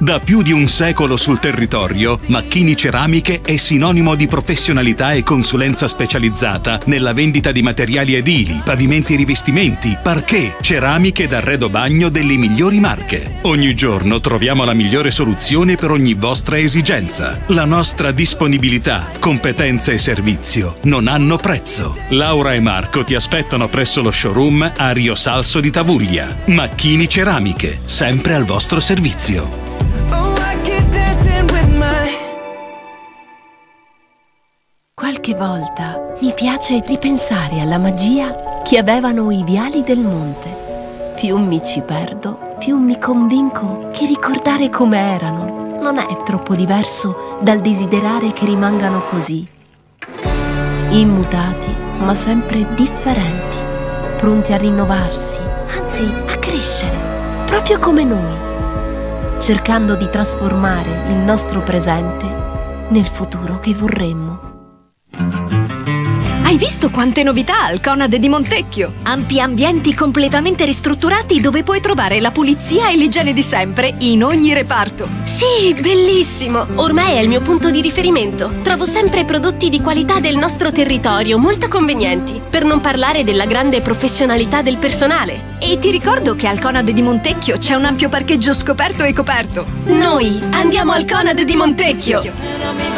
Da più di un secolo sul territorio, Macchini Ceramiche è sinonimo di professionalità e consulenza specializzata nella vendita di materiali edili, pavimenti e rivestimenti, parquet, ceramiche ed arredo bagno delle migliori marche. Ogni giorno troviamo la migliore soluzione per ogni vostra esigenza. La nostra disponibilità, competenza e servizio non hanno prezzo. Laura e Marco ti aspettano presso lo showroom a Rio Salso di Tavuglia. Macchini Ceramiche, sempre al vostro servizio. Qualche volta mi piace ripensare alla magia che avevano i viali del monte. Più mi ci perdo, più mi convinco che ricordare come erano non è troppo diverso dal desiderare che rimangano così. Immutati, ma sempre differenti, pronti a rinnovarsi, anzi a crescere, proprio come noi, cercando di trasformare il nostro presente nel futuro che vorremmo. Hai visto quante novità al Conad di Montecchio? Ampi ambienti completamente ristrutturati dove puoi trovare la pulizia e l'igiene di sempre in ogni reparto. Sì, bellissimo! Ormai è il mio punto di riferimento. Trovo sempre prodotti di qualità del nostro territorio, molto convenienti. Per non parlare della grande professionalità del personale. E ti ricordo che al Conad di Montecchio c'è un ampio parcheggio scoperto e coperto. Noi andiamo al Conad di Montecchio!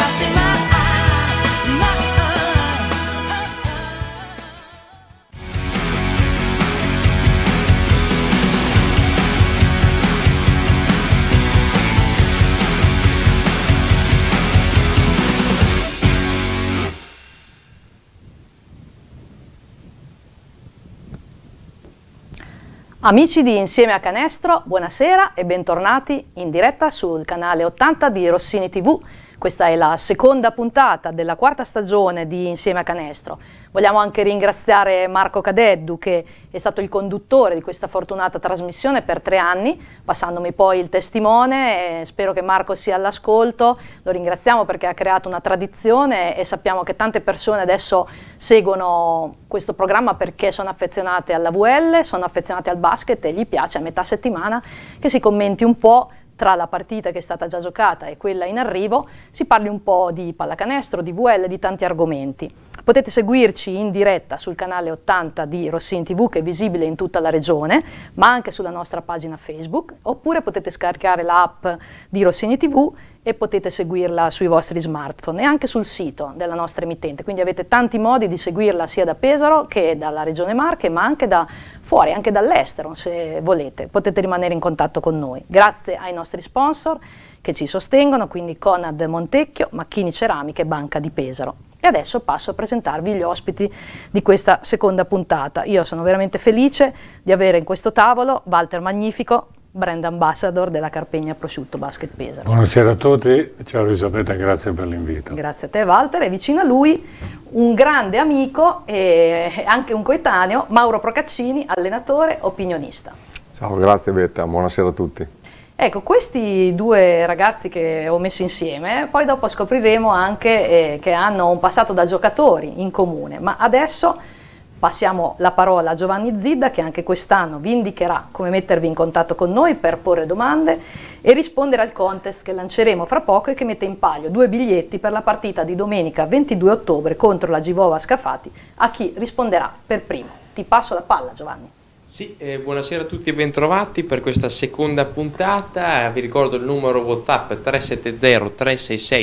Amici di Insieme a Canestro, buonasera e bentornati in diretta sul canale 80 di Rossini TV. Questa è la seconda puntata della quarta stagione di Insieme a Canestro. Vogliamo anche ringraziare Marco Cadeddu, che è stato il conduttore di questa fortunata trasmissione per 3 anni, passandomi poi il testimone. Spero che Marco sia all'ascolto. Lo ringraziamo perché ha creato una tradizione e sappiamo che tante persone adesso seguono questo programma perché sono affezionate alla VL, sono affezionate al basket e gli piace a metà settimana che si commenti un po' tra la partita che è stata già giocata e quella in arrivo, si parli un po' di pallacanestro, di VL, di tanti argomenti. Potete seguirci in diretta sul canale 80 di Rossini TV, che è visibile in tutta la regione, ma anche sulla nostra pagina Facebook, oppure potete scaricare l'app di Rossini TV e potete seguirla sui vostri smartphone e anche sul sito della nostra emittente. Quindi avete tanti modi di seguirla sia da Pesaro che dalla Regione Marche, ma anche da fuori, anche dall'estero, se volete. Potete rimanere in contatto con noi. Grazie ai nostri sponsor che ci sostengono, quindi Conad Montecchio, Macchini Ceramiche e Banca di Pesaro. E adesso passo a presentarvi gli ospiti di questa seconda puntata. Io sono veramente felice di avere in questo tavolo Walter Magnifico, brand ambassador della Carpegna Prosciutto Basket Pesaro. Buonasera a tutti, ciao Elisabetta, grazie per l'invito. Grazie a te Walter, e vicino a lui un grande amico e anche un coetaneo, Mauro Procaccini, allenatore, opinionista. Ciao, grazie Betta, buonasera a tutti. Ecco, questi due ragazzi che ho messo insieme, poi dopo scopriremo anche che hanno un passato da giocatori in comune, ma adesso passiamo la parola a Giovanni Zidda, che anche quest'anno vi indicherà come mettervi in contatto con noi per porre domande e rispondere al contest che lanceremo fra poco e che mette in palio 2 biglietti per la partita di domenica 22 ottobre contro la Givova Scafati a chi risponderà per primo. Ti passo la palla, Giovanni. Sì, buonasera a tutti e bentrovati per questa seconda puntata. Vi ricordo il numero WhatsApp 370 366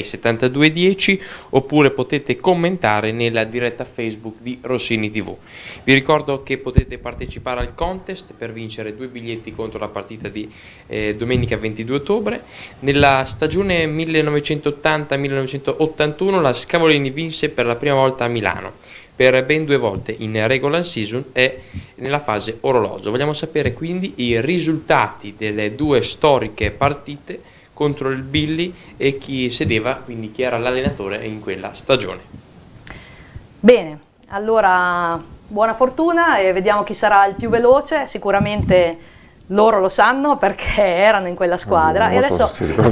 7210, oppure potete commentare nella diretta Facebook di Rossini TV. Vi ricordo che potete partecipare al contest per vincere 2 biglietti contro la partita di domenica 22 ottobre. Nella stagione 1980-1981 la Scavolini vinse per la prima volta a Milano, per ben 2 volte in regular season e nella fase orologio. Vogliamo sapere quindi i risultati delle 2 storiche partite contro il Billy e chi sedeva, quindi chi era l'allenatore in quella stagione. Bene, allora buona fortuna e vediamo chi sarà il più veloce. Sicuramente loro lo sanno perché erano in quella squadra e adesso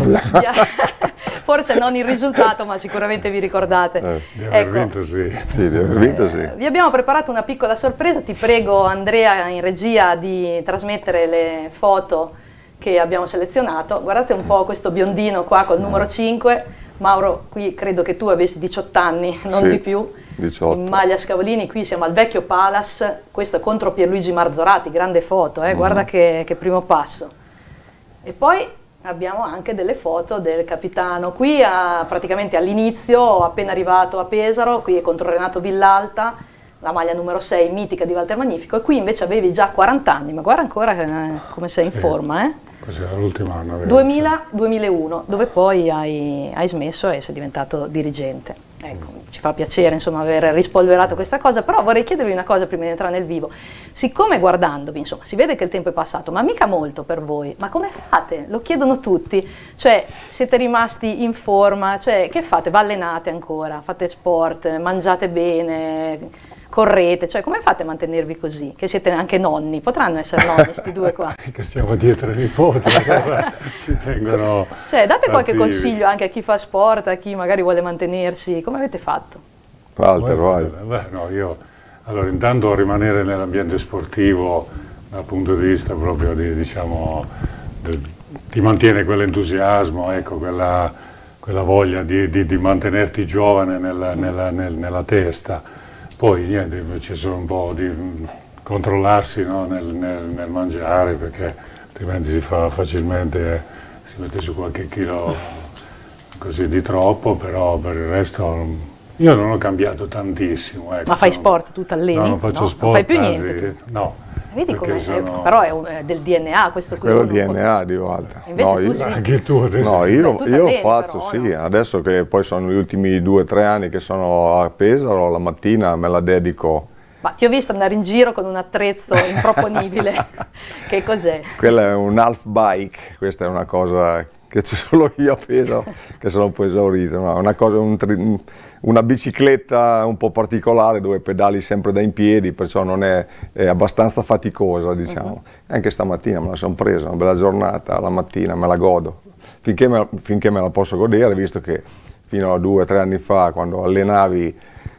forse non il risultato, ma sicuramente vi ricordate. Di aver vinto sì. Sì, di aver vinto sì. Vi abbiamo preparato una piccola sorpresa, ti prego Andrea in regia di trasmettere le foto che abbiamo selezionato. Guardate un po' questo biondino qua col numero 5. Mauro, qui credo che tu avessi 18 anni, non di più. 18. In maglia Scavolini, qui siamo al vecchio Palace, questo contro Pierluigi Marzorati, grande foto, guarda che primo passo. E poi abbiamo anche delle foto del capitano, qui praticamente all'inizio, appena arrivato a Pesaro, qui è contro Renato Villalta, la maglia numero 6 mitica di Walter Magnifico, e qui invece avevi già 40 anni, ma guarda ancora come sei in forma, Questo era l'ultimo anno. 2000-2001, dove poi hai smesso e sei diventato dirigente. Ecco, ci fa piacere insomma aver rispolverato questa cosa, però vorrei chiedervi una cosa prima di entrare nel vivo. Siccome guardandovi, insomma, si vede che il tempo è passato, ma mica molto per voi, ma come fate? Lo chiedono tutti, cioè siete rimasti in forma, cioè che fate? Vi allenate ancora, fate sport, mangiate bene, correte, cioè come fate a mantenervi così? Che siete anche nonni, potranno essere nonni questi due qua. Che stiamo dietro ai nipoti, allora si tengono cioè date qualche attivi. consiglio anche a chi fa sport, a chi magari vuole mantenersi, come avete fatto? Walter, vai. No, allora intanto rimanere nell'ambiente sportivo dal punto di vista proprio di, diciamo, ti mantiene quell'entusiasmo, ecco, quella voglia di mantenerti giovane nella testa. Poi niente, c'è solo un po' di controllarsi, no, nel mangiare, perché altrimenti si fa facilmente, si mette su qualche chilo così di troppo, però per il resto io non ho cambiato tantissimo. Ecco. Ma fai sport, tu t'alleni? No, non faccio sport, non fai più anzi, niente tu? No. Vedi come però è del DNA questo qui. Quello DNA di Walter. Invece no, tu sì. Anche tu adesso. No, io faccio, però, sì, no? adesso che poi sono gli ultimi 2 o 3 anni che sono a Pesaro, la mattina me la dedico. Ma ti ho visto andare in giro con un attrezzo improponibile. Che cos'è? Quella è un half bike, questa è una cosa che c'è solo io a Pesaro, che sono un po' esaurito, no? Una bicicletta un po' particolare dove pedali sempre da in piedi, perciò non è abbastanza faticosa, diciamo. Anche stamattina me la sono presa, una bella giornata, la mattina me la godo, finché me la posso godere, visto che fino a 2 o 3 anni fa, quando allenavi,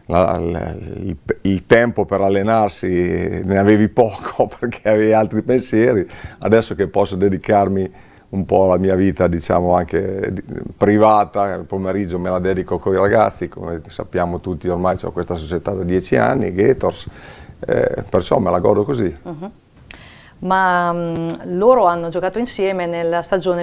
il tempo per allenarsi ne avevi poco perché avevi altri pensieri. Adesso che posso dedicarmi un po' alla mia vita, diciamo, anche privata, il pomeriggio me la dedico con i ragazzi, come sappiamo tutti ormai ho questa società da 10 anni, Gators, perciò me la godo così. Ma loro hanno giocato insieme nella stagione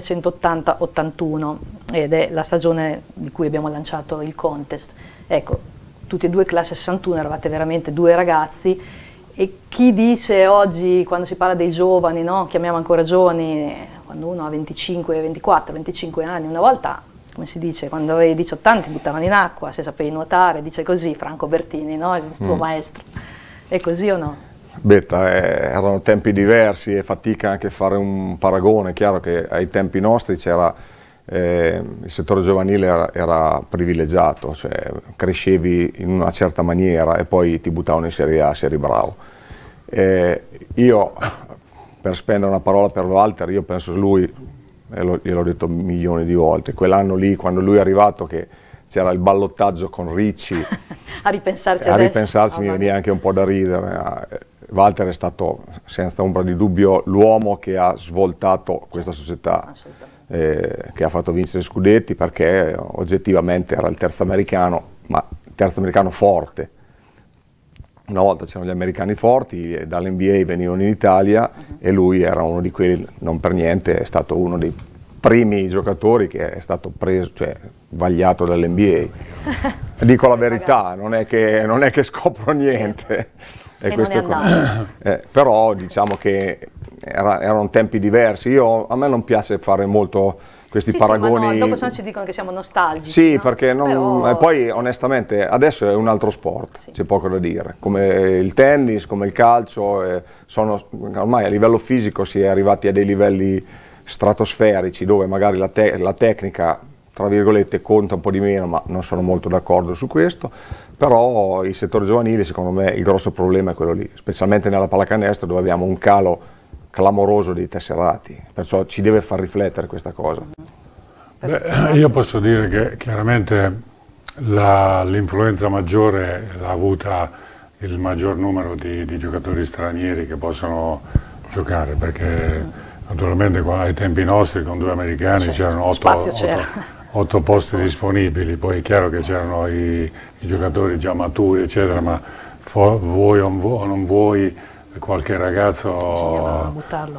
1980-81 ed è la stagione di cui abbiamo lanciato il contest. Ecco, tutti e due classe 61, eravate veramente 2 ragazzi, e chi dice oggi, quando si parla dei giovani, no? Chiamiamo ancora giovani, quando uno ha 25, 24, 25 anni, una volta, come si dice, quando avevi 18 anni ti buttavano in acqua, se sapevi nuotare, dice così Franco Bertini, no? Il tuo maestro. È così o no? Erano tempi diversi e fatica anche fare un paragone. È chiaro che ai tempi nostri c'era il settore giovanile era privilegiato, cioè crescevi in una certa maniera e poi ti buttavano in Serie A se eri bravo. Io, per spendere una parola per Walter, io penso lui, gliel'ho detto milioni di volte, quell'anno lì, quando lui è arrivato, che c'era il ballottaggio con Ricci, a ripensarci a adesso. ripensarci mi veniva anche un po' da ridere. Walter è stato senza ombra di dubbio l'uomo che ha svoltato questa società, che ha fatto vincere scudetti, perché oggettivamente era il terzo americano, ma il terzo americano forte. Una volta c'erano gli americani forti, dall'NBA venivano in Italia e lui era uno di quelli, non per niente, è stato uno dei primi giocatori che è stato preso, cioè vagliato dall'NBA. Dico la verità, non è che scopro niente. E questo però diciamo che erano tempi diversi. A me non piace fare molto questi paragoni. Ma no, dopo ci dicono che siamo nostalgici. Sì, no? perché e poi onestamente adesso è un altro sport, c'è poco da dire. Come il tennis, come il calcio, ormai a livello fisico si è arrivati a dei livelli stratosferici dove magari la tecnica, tra virgolette, conta un po' di meno, ma non sono molto d'accordo su questo. Però il settore giovanile, secondo me, il grosso problema è quello lì, specialmente nella pallacanestro, dove abbiamo un calo clamoroso dei tesserati, perciò ci deve far riflettere questa cosa. Io posso dire che chiaramente l'influenza maggiore l'ha avuta il maggior numero di giocatori stranieri che possono giocare, perché naturalmente ai tempi nostri con 2 americani c'erano 8 posti disponibili, poi è chiaro che c'erano i giocatori già maturi eccetera, ma vuoi o non vuoi qualche ragazzo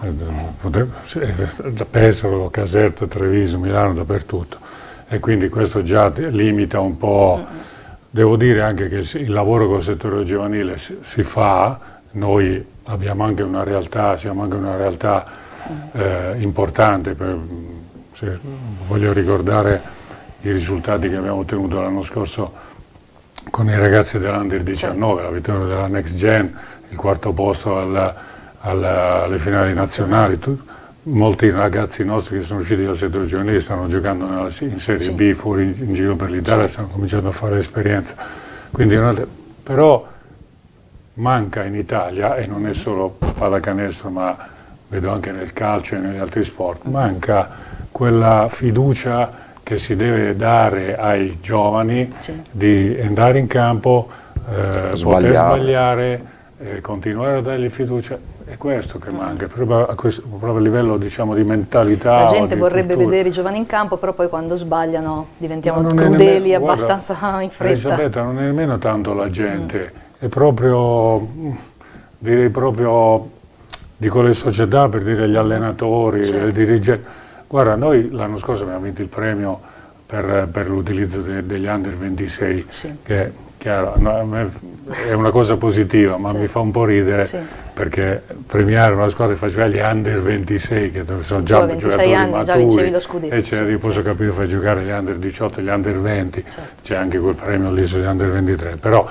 da Pesaro, Caserta, Treviso, Milano, dappertutto, e quindi questo già limita un po'. Devo dire anche che il lavoro col settore giovanile si fa, noi abbiamo anche una realtà, siamo anche una realtà importante, voglio ricordare i risultati che abbiamo ottenuto l'anno scorso con i ragazzi dell'Under 19, la vittoria della Next Gen, il 4º posto alle finali nazionali. Molti ragazzi nostri che sono usciti dal settore giovanile stanno giocando in Serie B, fuori in giro per l'Italia, stanno cominciando a fare esperienza. Quindi, però manca in Italia, e non è solo pallacanestro, ma vedo anche nel calcio e negli altri sport, manca quella fiducia che si deve dare ai giovani di andare in campo, poter sbagliare, continuare a dargli fiducia. È questo che manca, proprio a livello, diciamo, di mentalità. La gente vorrebbe vedere i giovani in campo, però poi quando sbagliano diventiamo crudeli abbastanza in fretta. Elisabetta, non è nemmeno tanto la gente, è proprio, direi proprio, dico le società, per dire gli allenatori, i dirigenti. Guarda, noi l'anno scorso abbiamo vinto il premio per l'utilizzo degli Under 26, che chiaro, è una cosa positiva, ma mi fa un po' ridere, perché premiare una squadra che faceva gli Under 26, che sono già giocatori maturi, io posso capire, fai giocare gli Under 18 e gli Under 20, c'è anche quel premio lì sugli Under 23, però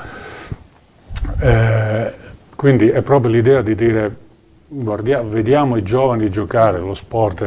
quindi è proprio l'idea di dire, vediamo i giovani giocare, lo sport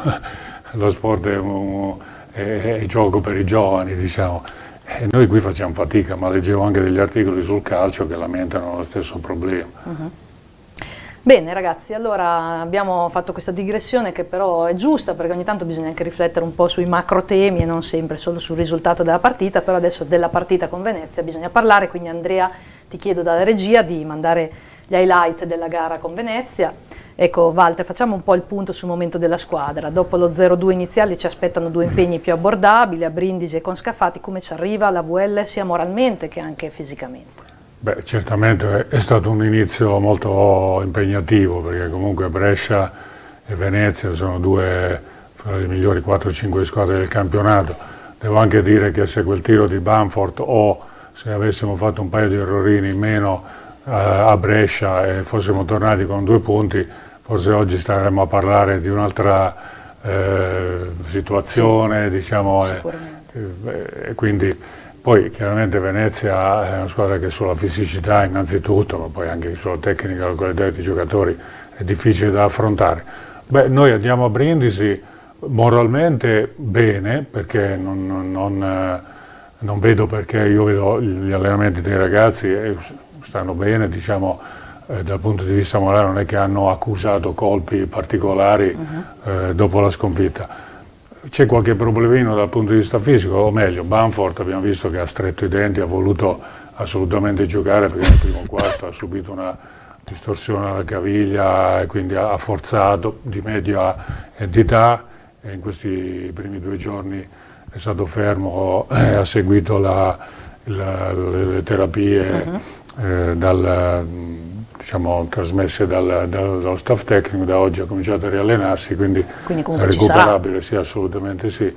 è gioco per i giovani, diciamo. E noi qui facciamo fatica, ma leggevo anche degli articoli sul calcio che lamentano lo stesso problema. Bene ragazzi, allora abbiamo fatto questa digressione che però è giusta, perché ogni tanto bisogna anche riflettere un po' sui macro temi e non sempre solo sul risultato della partita, però adesso della partita con Venezia bisogna parlare, quindi Andrea ti chiedo dalla regia di mandare gli highlight della gara con Venezia. Ecco Walter, facciamo un po' il punto sul momento della squadra. Dopo lo 0-2 iniziale ci aspettano 2 impegni più abbordabili a Brindisi e con Scafati. Come ci arriva la VL sia moralmente che anche fisicamente? Beh, certamente è stato un inizio molto impegnativo, perché comunque Brescia e Venezia sono 2 fra le migliori 4-5 squadre del campionato. Devo anche dire che se quel tiro di Bamford o se avessimo fatto un paio di errorini in meno a Brescia e fossimo tornati con 2 punti, forse oggi staremmo a parlare di un'altra situazione, diciamo, e quindi poi chiaramente Venezia è una squadra che sulla fisicità innanzitutto, ma poi anche sulla tecnica, la qualità dei giocatori è difficile da affrontare. Beh, noi andiamo a Brindisi moralmente bene, perché non vedo perché, io vedo gli allenamenti dei ragazzi e stanno bene, diciamo, dal punto di vista morale non è che hanno accusato colpi particolari dopo la sconfitta. C'è qualche problemino dal punto di vista fisico, o meglio, Bamford abbiamo visto che ha stretto i denti, ha voluto assolutamente giocare perché nel primo quarto ha subito una distorsione alla caviglia e quindi ha forzato, di media entità, e in questi primi 2 giorni è stato fermo e ha seguito le terapie diciamo, trasmesse dallo staff tecnico. Da oggi ha cominciato a riallenarsi, quindi è recuperabile, sì, assolutamente sì.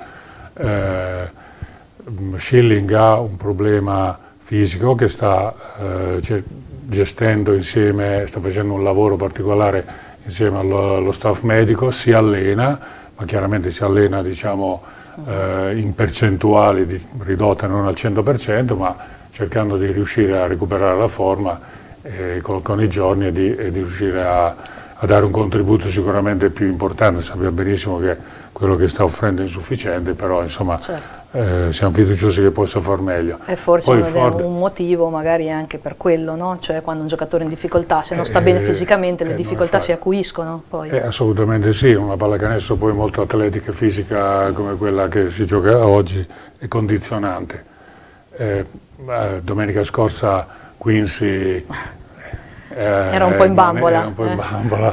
Schilling ha un problema fisico che sta gestendo insieme, sta facendo un lavoro particolare insieme allo staff medico, si allena, ma chiaramente si allena, diciamo, in percentuali ridotte, non al 100%, ma cercando di riuscire a recuperare la forma con i giorni e di riuscire a dare un contributo sicuramente più importante. Sappiamo benissimo che quello che sta offrendo è insufficiente, però insomma siamo fiduciosi che possa far meglio. E forse un motivo magari anche per quello, no? Cioè quando un giocatore è in difficoltà, se non sta bene fisicamente, le difficoltà si acuiscono poi. Assolutamente sì, una pallacanestro poi molto atletica e fisica come quella che si gioca oggi è condizionante. Domenica scorsa Quincy era un po' in bambola,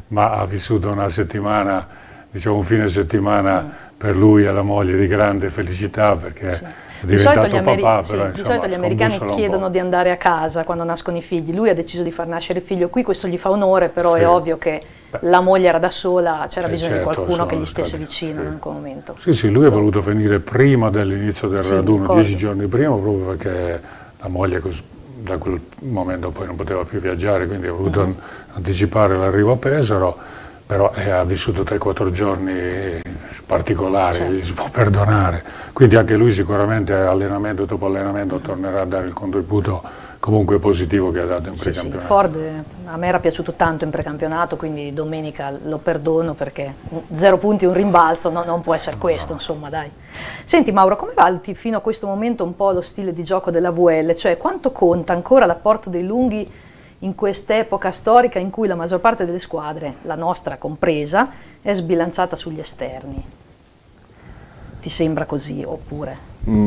ma ha vissuto una settimana, diciamo un fine settimana per lui e la moglie di grande felicità, perché Sì. è diventato papà. Sì, Però, di solito gli americani chiedono di andare a casa quando nascono i figli. Lui ha deciso di far nascere il figlio qui, questo gli fa onore, però Sì. è ovvio che la moglie era da sola, c'era bisogno di certo, qualcuno che gli stati, stesse vicino sì. in quel momento. Sì, sì, lui è voluto venire prima dell'inizio del Sì, raduno, ricordo. 10 giorni prima, proprio perché la moglie da quel momento poi non poteva più viaggiare, quindi ha voluto anticipare l'arrivo a Pesaro, però ha vissuto 3-4 giorni particolari, Certo. gli si può perdonare. Quindi anche lui sicuramente allenamento dopo allenamento tornerà a dare il contributo comunque positivo che ha dato in Sì, sì. precampionato. Ford a me era piaciuto tanto in precampionato, quindi domenica lo perdono perché 0 punti un rimbalzo non può essere questo, insomma, dai. Senti Mauro, come valuti fino a questo momento un po' lo stile di gioco della VL? Cioè quanto conta ancora l'apporto dei lunghi in quest'epoca storica in cui la maggior parte delle squadre, la nostra compresa, è sbilanciata sugli esterni? Ti sembra così oppure?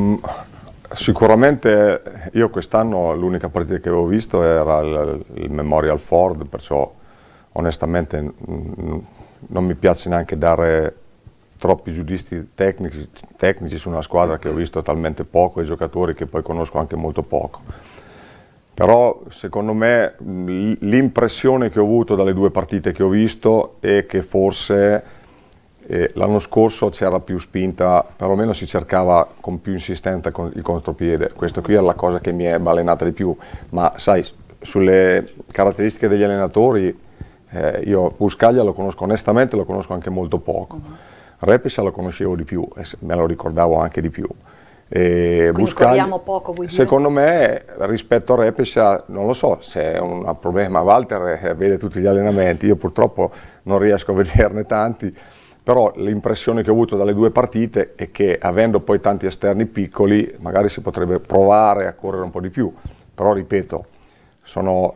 Sicuramente io quest'anno l'unica partita che avevo visto era il Memorial Ford, perciò onestamente non mi piace neanche dare troppi giudizi tecnici su una squadra che ho visto talmente poco e giocatori che poi conosco anche molto poco. Però secondo me l'impressione che ho avuto dalle 2 partite che ho visto è che forse l'anno scorso c'era più spinta, perlomeno si cercava con più insistenza il contropiede. Questo qui è la cosa che mi è balenata di più, ma sai, sulle caratteristiche degli allenatori io Buscaglia lo conosco onestamente, lo conosco anche molto poco. Repescia lo conoscevo di più e me lo ricordavo anche di più. Quindi corriamo poco, vuoi dire? Secondo me rispetto a Repescia non lo so se è un problema. Walter vede tutti gli allenamenti, io purtroppo non riesco a vederne tanti, però l'impressione che ho avuto dalle 2 partite è che avendo poi tanti esterni piccoli magari si potrebbe provare a correre un po' di più, però ripeto, sono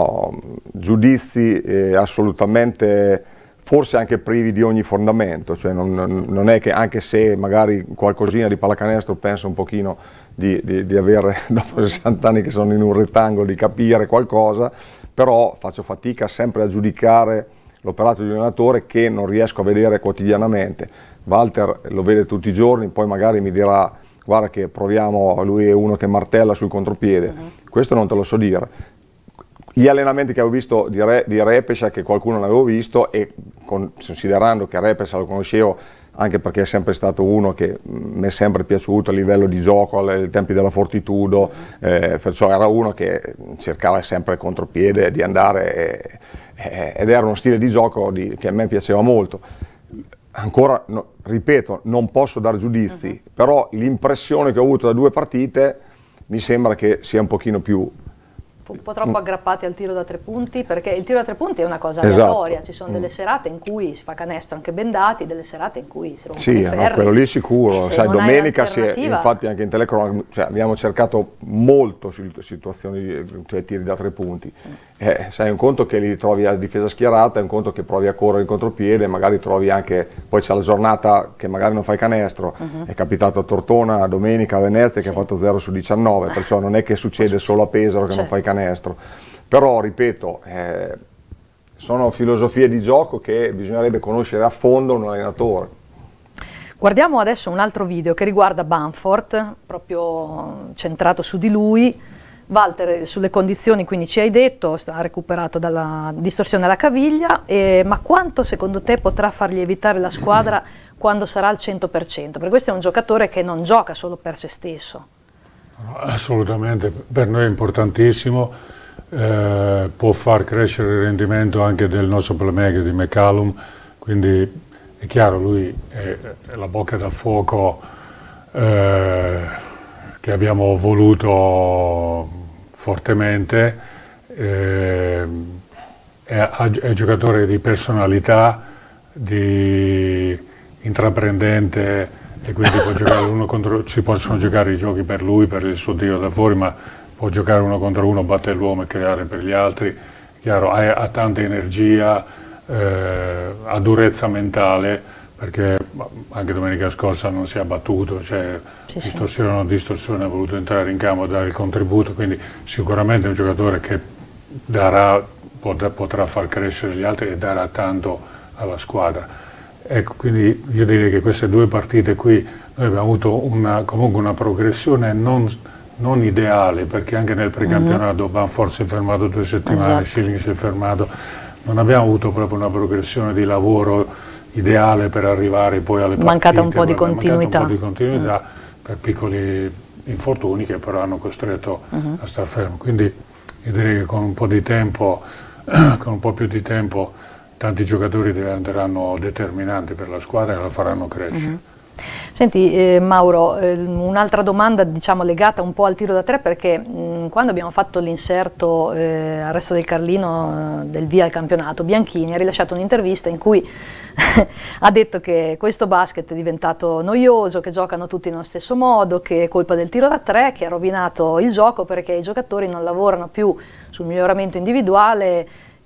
giudizi assolutamente forse anche privi di ogni fondamento, cioè non è che, anche se magari qualcosina di pallacanestro penso un pochino di avere dopo 60 anni che sono in un rettangolo, di capire qualcosa, però faccio fatica sempre a giudicare l'operato di un allenatore che non riesco a vedere quotidianamente. Walter lo vede tutti i giorni, poi magari mi dirà guarda che proviamo, lui è uno che martella sul contropiede, questo non te lo so dire. Gli allenamenti che avevo visto di Repescia, che qualcuno non avevo visto, e considerando che Repescia lo conoscevo anche perché è sempre stato uno che mi è sempre piaciuto a livello di gioco, ai tempi della Fortitudo, perciò era uno che cercava sempre il contropiede di andare, ed era uno stile di gioco che a me piaceva molto. Ancora, ripeto, non posso dare giudizi, però l'impressione che ho avuto da 2 partite mi sembra che sia un pochino più... un po' troppo aggrappati al tiro da 3 punti, perché il tiro da 3 punti è una cosa aleatoria, esatto. Ci sono delle serate in cui si fa canestro anche bendati, delle serate in cui si rompono Sì, i ferri. no, quello lì sicuro, sai, domenica infatti anche in telecronaca, cioè, abbiamo cercato molto situazioni, cioè tiri da 3 punti, sai, un conto che li trovi a difesa schierata, è un conto che provi a correre in contropiede, magari trovi anche, poi c'è la giornata che magari non fai canestro, è capitato a Tortona domenica a Venezia che ha fatto 0 su 19, perciò non è che succede solo a Pesaro che non fai canestro, però ripeto, sono filosofie di gioco che bisognerebbe conoscere a fondo un allenatore. Guardiamo adesso un altro video che riguarda Bamford, proprio centrato su di lui. Walter, sulle condizioni, quindi ci hai detto, ha recuperato dalla distorsione alla caviglia, ma quanto secondo te potrà far lievitare la squadra quando sarà al 100%? Perché questo è un giocatore che non gioca solo per se stesso. Assolutamente, per noi è importantissimo, può far crescere il rendimento anche del nostro playmaker di McCallum, quindi è chiaro, lui è la bocca da fuoco che abbiamo voluto fortemente, è giocatore di personalità, di intraprendente, e quindi può giocare uno contro, si possono giocare i giochi per lui, per il suo tiro da fuori, ma può giocare 1 contro 1, battere l'uomo e creare per gli altri. Chiaro, ha tanta energia, ha durezza mentale, perché anche domenica scorsa non si è abbattuto, cioè distorsione o non distorsione, ha voluto entrare in campo e dare il contributo, quindi sicuramente è un giocatore che darà potrà far crescere gli altri e darà tanto alla squadra. Ecco, quindi io direi che queste 2 partite qui noi abbiamo avuto comunque una progressione non ideale, perché anche nel precampionato Banford si è fermato 2 settimane, Schilling si è fermato, non abbiamo avuto proprio una progressione di lavoro ideale per arrivare poi alle partite. Mancata un po' di continuità. Un po' di continuità per piccoli infortuni che però hanno costretto a star fermo. Quindi io direi che con un po' di tempo, con un po' più di tempo, tanti giocatori diventeranno determinanti per la squadra e la faranno crescere. Senti Mauro, un'altra domanda diciamo legata un po' al tiro da 3, perché quando abbiamo fatto l'inserto al Resto del Carlino del via al campionato, Bianchini ha rilasciato un'intervista in cui ha detto che questo basket è diventato noioso, che giocano tutti nello stesso modo, che è colpa del tiro da 3, che ha rovinato il gioco perché i giocatori non lavorano più sul miglioramento individuale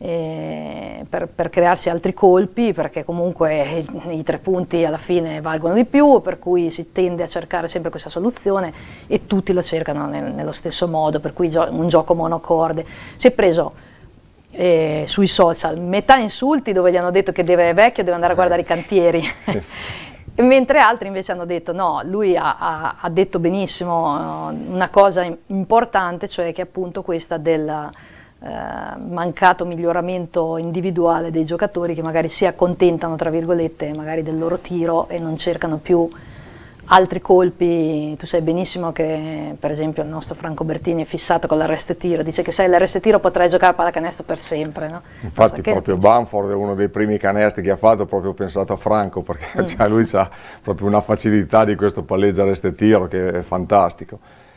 per crearsi altri colpi, perché comunque i 3 punti alla fine valgono di più, per cui si tende a cercare sempre questa soluzione e tutti la cercano nello stesso modo, per cui un gioco monocorde. Si è preso sui social metà insulti dove gli hanno detto che è vecchio, deve andare a guardare i cantieri, mentre altri invece hanno detto no, lui ha detto benissimo una cosa importante, cioè che appunto questa del mancato miglioramento individuale dei giocatori, che magari si accontentano tra virgolette magari del loro tiro e non cercano più altri colpi. Tu sai benissimo che per esempio il nostro Franco Bertini è fissato con l'arresto tiro, dice che se l'arresto tiro potrai giocare a pallacanestro per sempre, no? Infatti proprio Banford è uno dei primi canestri che ha fatto proprio pensato a Franco, perché cioè, lui ha proprio una facilità di questo palleggio arresto tiro che è fantastico.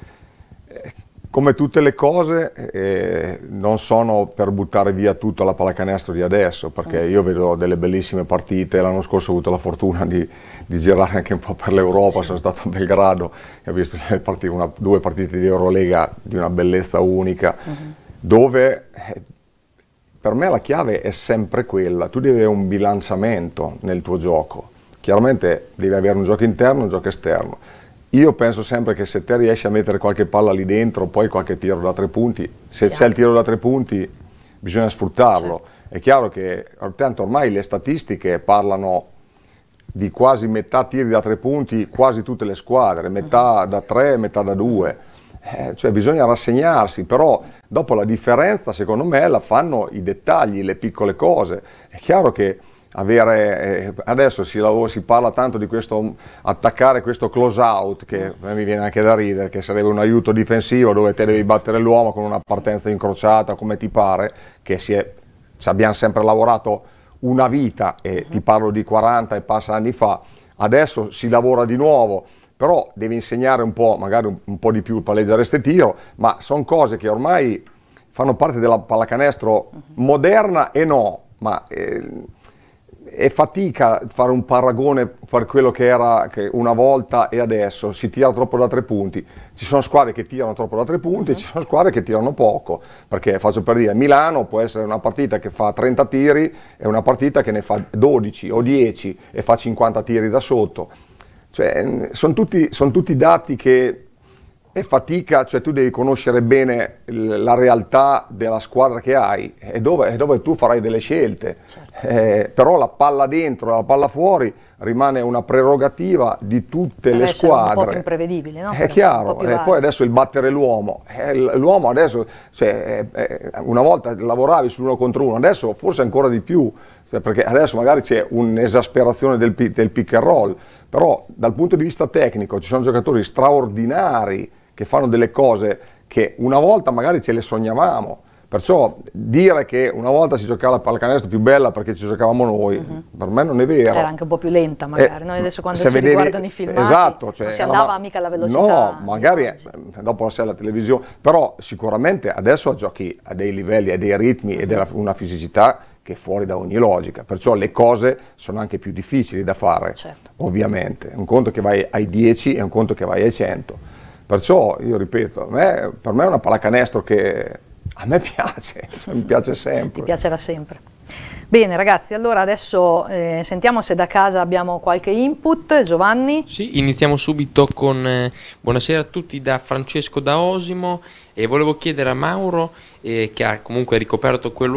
Come tutte le cose non sono per buttare via tutto la pallacanestro di adesso, perché io vedo delle bellissime partite. L'anno scorso ho avuto la fortuna di girare anche un po' per l'Europa, sono stato a Belgrado e ho visto 2 partite di Eurolega di una bellezza unica, dove per me la chiave è sempre quella: tu devi avere un bilanciamento nel tuo gioco, chiaramente devi avere un gioco interno e un gioco esterno. Io penso sempre che se te riesci a mettere qualche palla lì dentro, poi qualche tiro da 3 punti, se c'è il tiro da 3 punti bisogna sfruttarlo. È chiaro che tanto ormai le statistiche parlano di quasi metà tiri da 3 punti, quasi tutte le squadre, metà da 3, metà da 2. Cioè bisogna rassegnarsi, però dopo la differenza secondo me la fanno i dettagli, le piccole cose. È chiaro che adesso si parla tanto di questo attaccare, questo close out, che a me mi viene anche da ridere, che sarebbe un aiuto difensivo dove te devi battere l'uomo con una partenza incrociata come ti pare, che ci abbiamo sempre lavorato una vita, e ti parlo di 40 e passa anni fa. Adesso si lavora di nuovo, però devi insegnare un po', magari un po' di più il palleggio arresto tiro, ma sono cose che ormai fanno parte della pallacanestro moderna e no, ma è fatica fare un paragone per quello che era una volta e adesso. Si tira troppo da 3 punti, ci sono squadre che tirano troppo da 3 punti, ci sono squadre che tirano poco, perché faccio per dire, Milano può essere una partita che fa 30 tiri e una partita che ne fa 12 o 10 e fa 50 tiri da sotto. Cioè, sono tutti dati che è fatica, cioè tu devi conoscere bene la realtà della squadra che hai e dove tu farai delle scelte. Però la palla dentro e la palla fuori rimane una prerogativa di tutte le squadre. Un po' più imprevedibile, no? È chiaro, e poi adesso il battere l'uomo. L'uomo adesso, cioè, una volta lavoravi sull'1 contro 1, adesso forse ancora di più, perché adesso magari c'è un'esasperazione del pick and roll, però dal punto di vista tecnico ci sono giocatori straordinari che fanno delle cose che una volta magari ce le sognavamo. Perciò dire che una volta si giocava la pallacanestro più bella perché ci giocavamo noi, per me non è vero. Era anche un po' più lenta magari, noi adesso quando si riguardano i filmati esatto, cioè, non si andava mica alla velocità. No, magari dopo la televisione, però sicuramente adesso giochi a dei livelli, a dei ritmi e una fisicità che è fuori da ogni logica, perciò le cose sono anche più difficili da fare, ovviamente. Un conto che vai ai 10 e un conto che vai ai 100. Perciò io ripeto, per me è una pallacanestro che a me piace, cioè, mi piace sempre. Ti piacerà sempre. Bene ragazzi, allora adesso sentiamo se da casa abbiamo qualche input. Giovanni? Sì, iniziamo subito con buonasera a tutti da Francesco da Osimo. E volevo chiedere a Mauro, che ha comunque ricoperto quel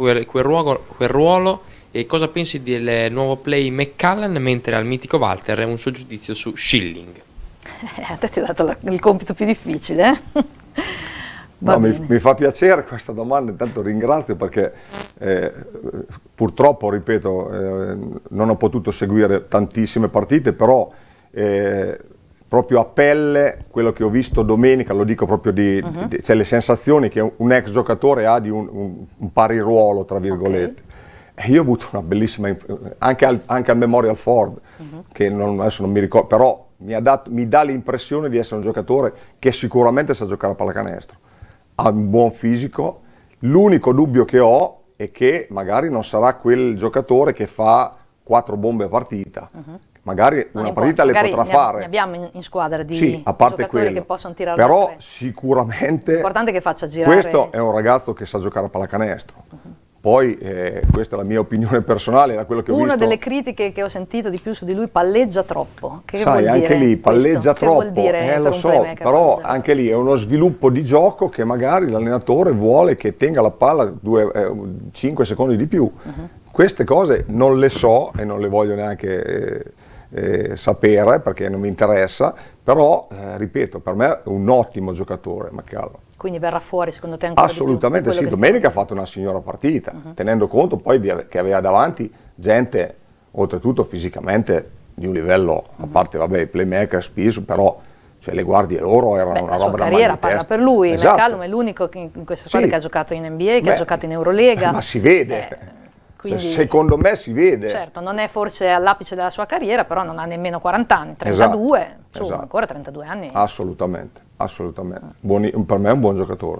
ruolo, e cosa pensi del nuovo play McCallan, mentre al mitico Walter un suo giudizio su Schilling. A te ti ho dato il compito più difficile, No, mi fa piacere questa domanda, intanto ringrazio perché purtroppo, ripeto, non ho potuto seguire tantissime partite, però proprio a pelle quello che ho visto domenica, lo dico proprio cioè le sensazioni che un ex giocatore ha di un pari ruolo, tra virgolette. Okay. E io ho avuto una bellissima, anche al Memorial Ford, che adesso non mi ricordo, però mi dà l'impressione di essere un giocatore che sicuramente sa giocare a pallacanestro. Ha un buon fisico, l'unico dubbio che ho è che magari non sarà quel giocatore che fa 4 bombe a partita, magari una partita le potrà fare. Ne abbiamo in squadra di sì, a parte giocatori quello, che possono tirare però tre. Sicuramente l'importante è che faccia girare. Questo è un ragazzo che sa giocare a pallacanestro. Poi questa è la mia opinione personale, da quello che ho visto. Una delle critiche che ho sentito di più su di lui: palleggia troppo. Che sai, vuol anche dire lì palleggia questo? troppo, Che vuol dire lo so, però anche lì è uno sviluppo di gioco che magari l'allenatore vuole che tenga la palla 5 secondi di più. Queste cose non le so e non le voglio neanche sapere perché non mi interessa, però ripeto, per me è un ottimo giocatore McCallum. Quindi verrà fuori secondo te ancora assolutamente di più? Sì, domenica ha fatto una signora partita, tenendo conto poi che aveva davanti gente oltretutto fisicamente di un livello, a parte vabbè i playmaker spesso, però cioè, le guardie loro erano una roba da la sua carriera parla per lui, esatto. McCallum è l'unico in questa squadra che ha giocato in NBA, che ha giocato in Eurolega. Ma si vede. Quindi, secondo me si vede. Certo, non è forse all'apice della sua carriera, però non ha nemmeno 40 anni, 32, esatto. Ancora 32 anni. Assolutamente, assolutamente. Per me è un buon giocatore.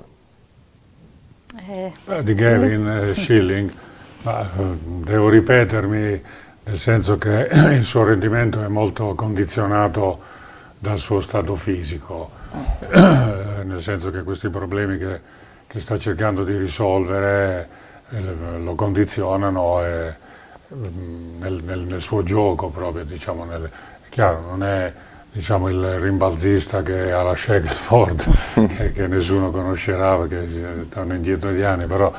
Di Gavin Schilling, devo ripetermi, nel senso che il suo rendimento è molto condizionato dal suo stato fisico, nel senso che questi problemi che sta cercando di risolvere lo condizionano nel suo gioco proprio, diciamo, è chiaro, non è diciamo, il rimbalzista che ha la Shackelford che nessuno conoscerà perché stanno indietro di anni, però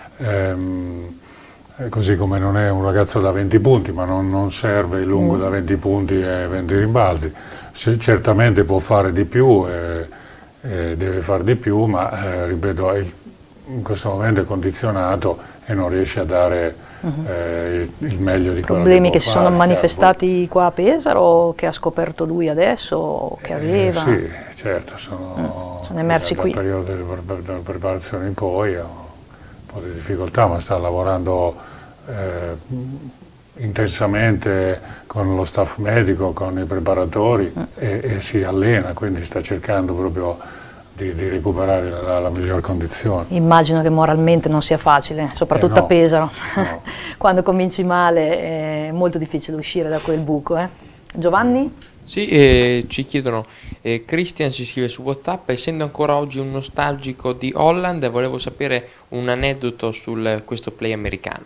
così come non è un ragazzo da 20 punti, ma non serve il lungo da 20 punti e 20 rimbalzi, certamente può fare di più deve fare di più, ma ripeto, in questo momento è condizionato e non riesce a dare il meglio di quello problemi che si sono manifestati qua a Pesaro, che ha scoperto lui adesso, o che aveva? Sì, certo, sono emersi qui. Dal periodo della preparazione in poi ha un po' di difficoltà, ma sta lavorando intensamente con lo staff medico, con i preparatori e si allena, quindi sta cercando proprio di recuperare la miglior condizione. Immagino che moralmente non sia facile, soprattutto no, a Pesaro. No. Quando cominci male è molto difficile uscire da quel buco. Giovanni? Sì, ci chiedono, Christian ci scrive su WhatsApp: essendo ancora oggi un nostalgico di Holland, volevo sapere un aneddoto su questo play americano.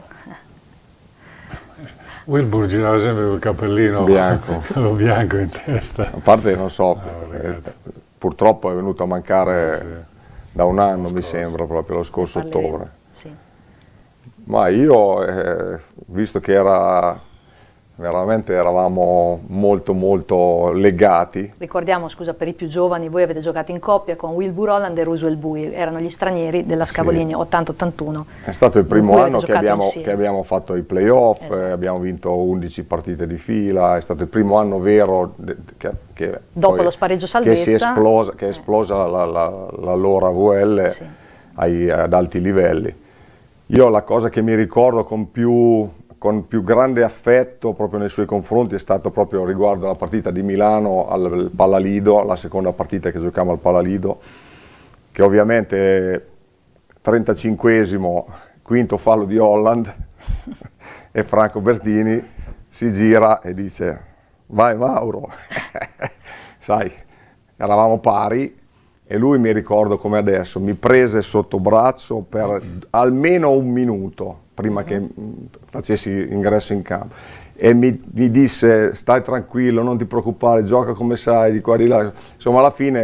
Wilbur girava sempre col cappellino bianco, bianco in testa. A parte non so, purtroppo è venuto a mancare da un anno, mi sembra, proprio lo scorso ottobre. Sì. Ma io, visto che veramente eravamo molto legati. Ricordiamo, scusa, per i più giovani, voi avete giocato in coppia con Wilbur Holland e Roosevelt Bowie, erano gli stranieri della Scavolini 80-81. È stato il primo anno che abbiamo fatfatto i playoff, abbiamo vinto 11 partite di fila, è stato il primo anno vero che dopo lo spareggio salvezza che è esplosa la loro AVL ad alti livelli. Io la cosa che mi ricordo con più grande affetto proprio nei suoi confronti è stato proprio riguardo alla partita di Milano al Pallalido, la seconda partita che giocavamo al Pallalido, che ovviamente 35esimo, quinto fallo di Holland e Franco Bertini si gira e dice: vai Mauro, sai, eravamo pari. E lui, mi ricordo come adesso, mi prese sotto braccio per almeno un minuto prima che facessi ingresso in campo e mi disse: stai tranquillo, non ti preoccupare, gioca come sai, di qua di là. Insomma, alla fine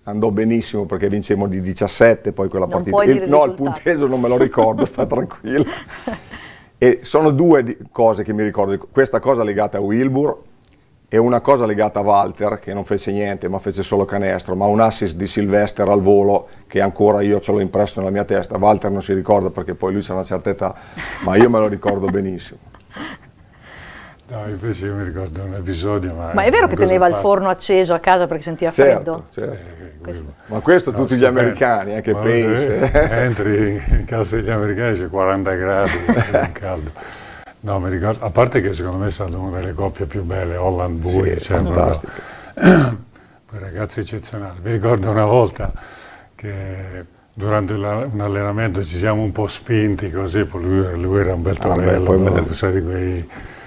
andò benissimo perché vincemmo di 17 poi quella Non partita. puoi dire il No, il risultato. punteggio non me lo ricordo, sta tranquilla. E sono due cose che mi ricordo, questa cosa legata a Wilbur e una cosa legata a Walter, che non fece niente, ma fece solo canestro, ma un assist di Sylvester al volo, che ancora io ce l'ho impresso nella mia testa. Walter non si ricorda perché poi lui c'ha una certa età, ma io me lo ricordo benissimo. No, invece io mi ricordo un episodio, Ma è vero che teneva il forno acceso a casa perché sentiva freddo? Certo. Ma questo No, tutti gli stupendo. americani, anche Ma Pace. entri in casa degli americani, c'è 40 gradi, è caldo. No, mi ricordo, a parte che secondo me è stata una delle coppie più belle, Holland-Bowie, Sì, fantastico. Poi ragazzi eccezionali. Mi ricordo una volta che durante un allenamento ci siamo un po' spinti così, poi lui era un bel torello, no? Sai, di quei...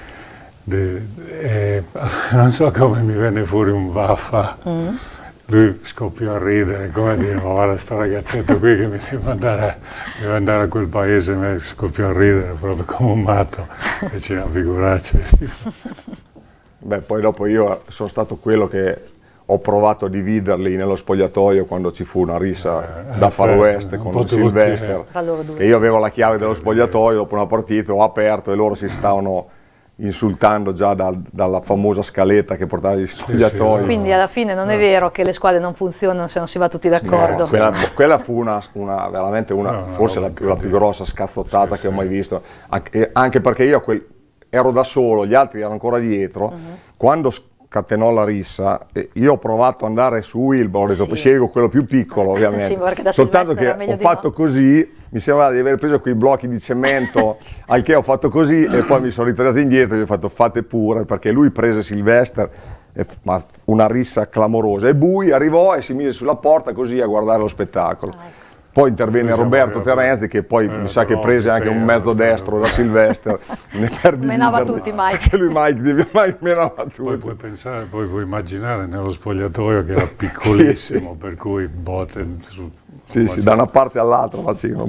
non so come mi venne fuori un vaffa, lui scoppiò a ridere, come dire, ma guarda sto ragazzetto qui che mi deve andare a quel paese, mi scoppiò a ridere proprio come un matto, e ci una figuraccia. Beh, poi dopo io sono stato quello che ho provato a dividerli nello spogliatoio quando ci fu una rissa da Far West con Sylvester, che io avevo la chiave dello spogliatoio, dopo una partita ho aperto e loro si stavano insultando già dalla famosa scaletta che portava gli spogliatoi. Quindi alla fine non è vero che le squadre non funzionano se non si va tutti d'accordo. Quella fu veramente forse la più grossa scazzottata che ho mai visto, anche perché io ero da solo, gli altri erano ancora dietro. Quando scatenò la rissa, io ho provato ad andare su Wilbur, ho detto scelgo quello più piccolo ovviamente, soltanto che ho fatto così, mi sembrava di aver preso quei blocchi di cemento, al che ho fatto così e poi mi sono ritornato indietro e gli ho fatto fate pure, perché lui prese Sylvester, ma una rissa clamorosa, e Bowie arrivò e si mise sulla porta così a guardare lo spettacolo. Poi intervenne Roberto Terenzi, che poi mi sa che prese anche un mezzo destro da Sylvester. Menava tutti Mike. Cioè lui Mike menava tutti. Poi puoi pensare, poi puoi immaginare nello spogliatoio che era piccolissimo, per cui botte su... Sì, da una parte all'altra facevano.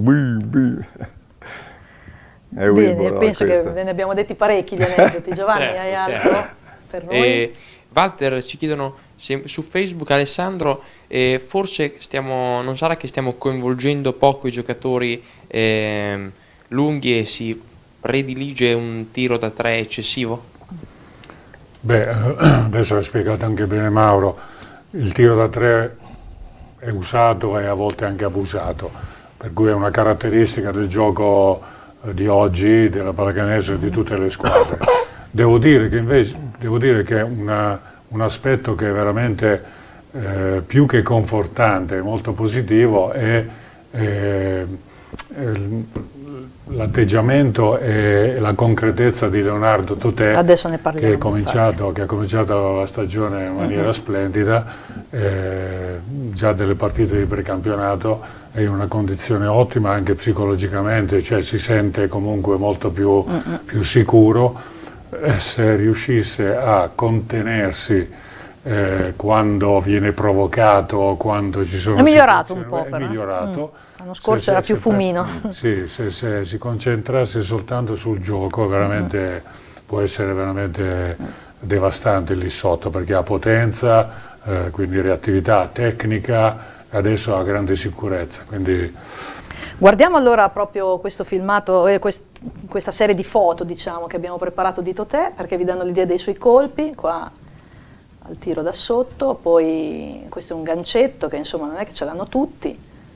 Bene, penso che ve ne abbiamo detti parecchi di aneddoti. Giovanni, hai altro per noi? Walter, ci chiedono su Facebook, Alessandro, forse non sarà che stiamo coinvolgendo poco i giocatori lunghi e si predilige un tiro da 3 eccessivo? Beh, adesso l'ha spiegato anche bene Mauro, il tiro da 3 è usato e a volte anche abusato, per cui è una caratteristica del gioco di oggi, della pallacanestro e di tutte le squadre. Devo dire che un aspetto che è veramente più che confortante, molto positivo, è l'atteggiamento e la concretezza di Leonardo Totè, adesso ne parliamo, che ha cominciato la stagione in maniera splendida, già delle partite di precampionato è in una condizione ottima anche psicologicamente, cioè si sente comunque molto più sicuro. Se riuscisse a contenersi quando viene provocato, quando ci sono... È migliorato un po', però. È migliorato. L'anno scorso era più fumino. Sì, se si concentrasse soltanto sul gioco, veramente può essere veramente devastante lì sotto, perché ha potenza, quindi reattività tecnica, adesso ha grande sicurezza. Quindi... Guardiamo allora proprio questo filmato, questa serie di foto, diciamo, che abbiamo preparato di Totè, perché vi danno l'idea dei suoi colpi, qua al tiro da sotto, poi questo è un gancetto che insomma non è che ce l'hanno tutti.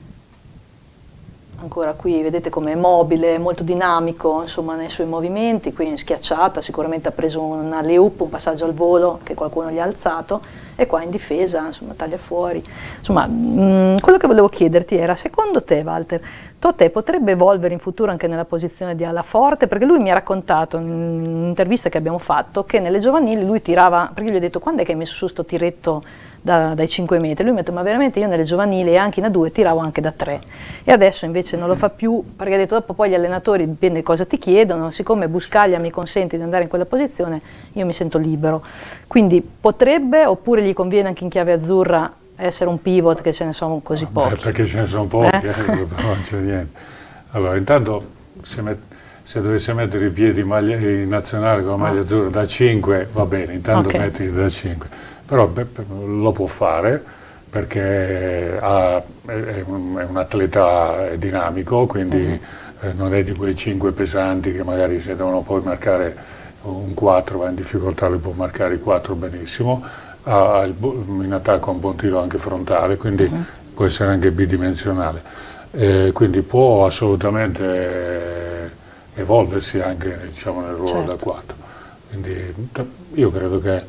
Ancora qui vedete come è mobile, molto dinamico insomma nei suoi movimenti, qui in schiacciata sicuramente ha preso un alley-oop, un passaggio al volo che qualcuno gli ha alzato, e qua in difesa insomma taglia fuori. Insomma quello che volevo chiederti era, secondo te Walter, Totè potrebbe evolvere in futuro anche nella posizione di ala forte? Perché lui mi ha raccontato in un'intervista che abbiamo fatto che nelle giovanili lui tirava, perché io gli ho detto quando è che hai messo su sto tiretto dai 5 metri, lui mi ha detto ma veramente io nelle giovanili e anche in A2 tiravo anche da 3, e adesso invece non lo fa più, perché ha detto dopo poi gli allenatori dipende cosa ti chiedono, siccome Buscaglia mi consente di andare in quella posizione io mi sento libero, quindi potrebbe, oppure gli conviene anche in chiave azzurra essere un pivot, che ce ne sono così pochi? Perché ce ne sono pochi, non c'è niente. Allora intanto se dovesse mettere i piedi in nazionale con la maglia azzurra da 5 va bene, intanto metti da 5. Però lo può fare, perché è un atleta dinamico, quindi non è di quei 5 pesanti che magari se devono poi marcare un 4 va in difficoltà, lui può marcare i 4 benissimo, in attacco ha un buon tiro anche frontale, quindi può essere anche bidimensionale, quindi può assolutamente evolversi anche, diciamo, nel ruolo da 4. Quindi io credo che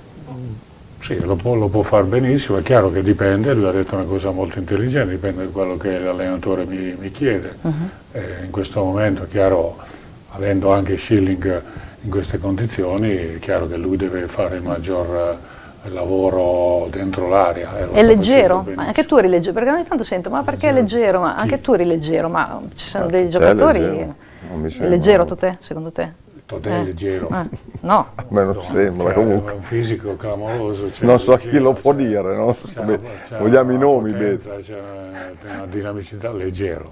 sì, lo può fare benissimo. È chiaro che dipende, lui ha detto una cosa molto intelligente, dipende da quello che l'allenatore mi chiede. In questo momento è chiaro, avendo anche Schilling in queste condizioni, è chiaro che lui deve fare il maggior lavoro dentro l'area. È leggero? Anche tu eri leggero, perché ogni tanto sento, ma perché è leggero? Ma anche tu eri leggero, ma ci sono dei giocatori... È leggero te, secondo te? Totè leggero. No. A me non sembra, comunque. È un fisico clamoroso. Non so chi lo può dire, no? Vogliamo i nomi. C'è una dinamicità, leggero.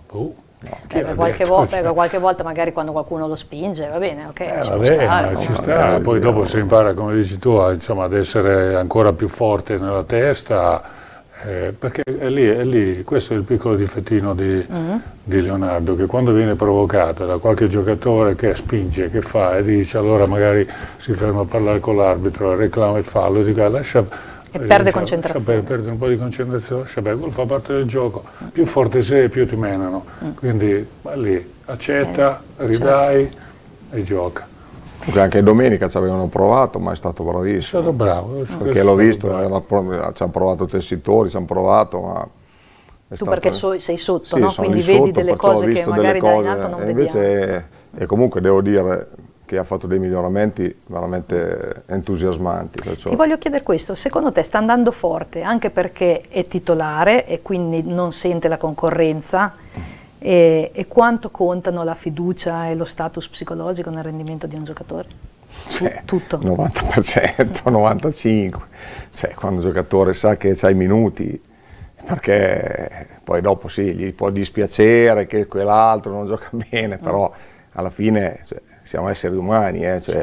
Qualche volta magari quando qualcuno lo spinge, va bene, ok. Ci sta. Poi dopo si impara, come dici tu, insomma, ad essere ancora più forte nella testa, perché è lì, questo è il piccolo difettino di Leonardo, che quando viene provocato da qualche giocatore che spinge, che fa, e dice, allora magari si ferma a parlare con l'arbitro, reclama il fallo, e dice lascia, e perde concentrazione. Perde un po' di concentrazione, quello fa parte del gioco, più forte sei più ti menano, quindi lì accetta, ridai e gioca. Anche domenica ci avevano provato, ma è stato bravissimo. È stato bravo. Perché l'ho visto, ci hanno provato tessitori, ci hanno provato, ma... Tu perché sei sotto, no? Quindi vedi delle cose che magari da in alto non vediamo. Invece, e comunque devo dire che ha fatto dei miglioramenti veramente entusiasmanti. Perciò. Ti voglio chiedere questo, secondo te sta andando forte anche perché è titolare e quindi non sente la concorrenza? E quanto contano la fiducia e lo status psicologico nel rendimento di un giocatore? Tutto. 90%, 95%. Cioè, quando un giocatore sa che c'ha i minuti, perché poi dopo sì, gli può dispiacere che quell'altro non gioca bene, però alla fine siamo esseri umani,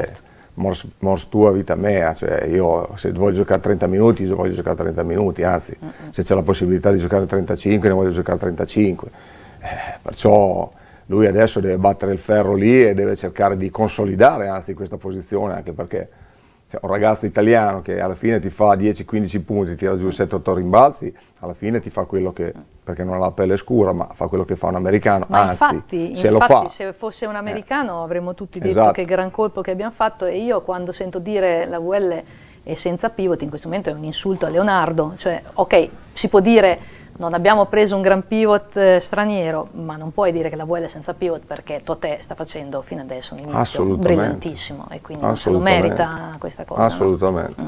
mors tua, vita mea, io se voglio giocare 30 minuti, voglio giocare 30 minuti, anzi, se c'è la possibilità di giocare 35, ne voglio giocare 35. Perciò lui adesso deve battere il ferro lì e deve cercare di consolidare anzi questa posizione, anche perché un ragazzo italiano che alla fine ti fa 10-15 punti, tira giù 7-8 rimbalzi, alla fine ti fa quello che, perché non ha la pelle scura, ma fa quello che fa un americano, ma anzi infatti, lo fa. Se fosse un americano avremmo tutti detto che gran colpo che abbiamo fatto, e io quando sento dire la VL è senza pivot in questo momento è un insulto a Leonardo, cioè ok, si può dire non abbiamo preso un gran pivot straniero, ma non puoi dire che la VL è senza pivot perché Totè sta facendo fino adesso un inizio brillantissimo e quindi se lo merita questa cosa. Assolutamente.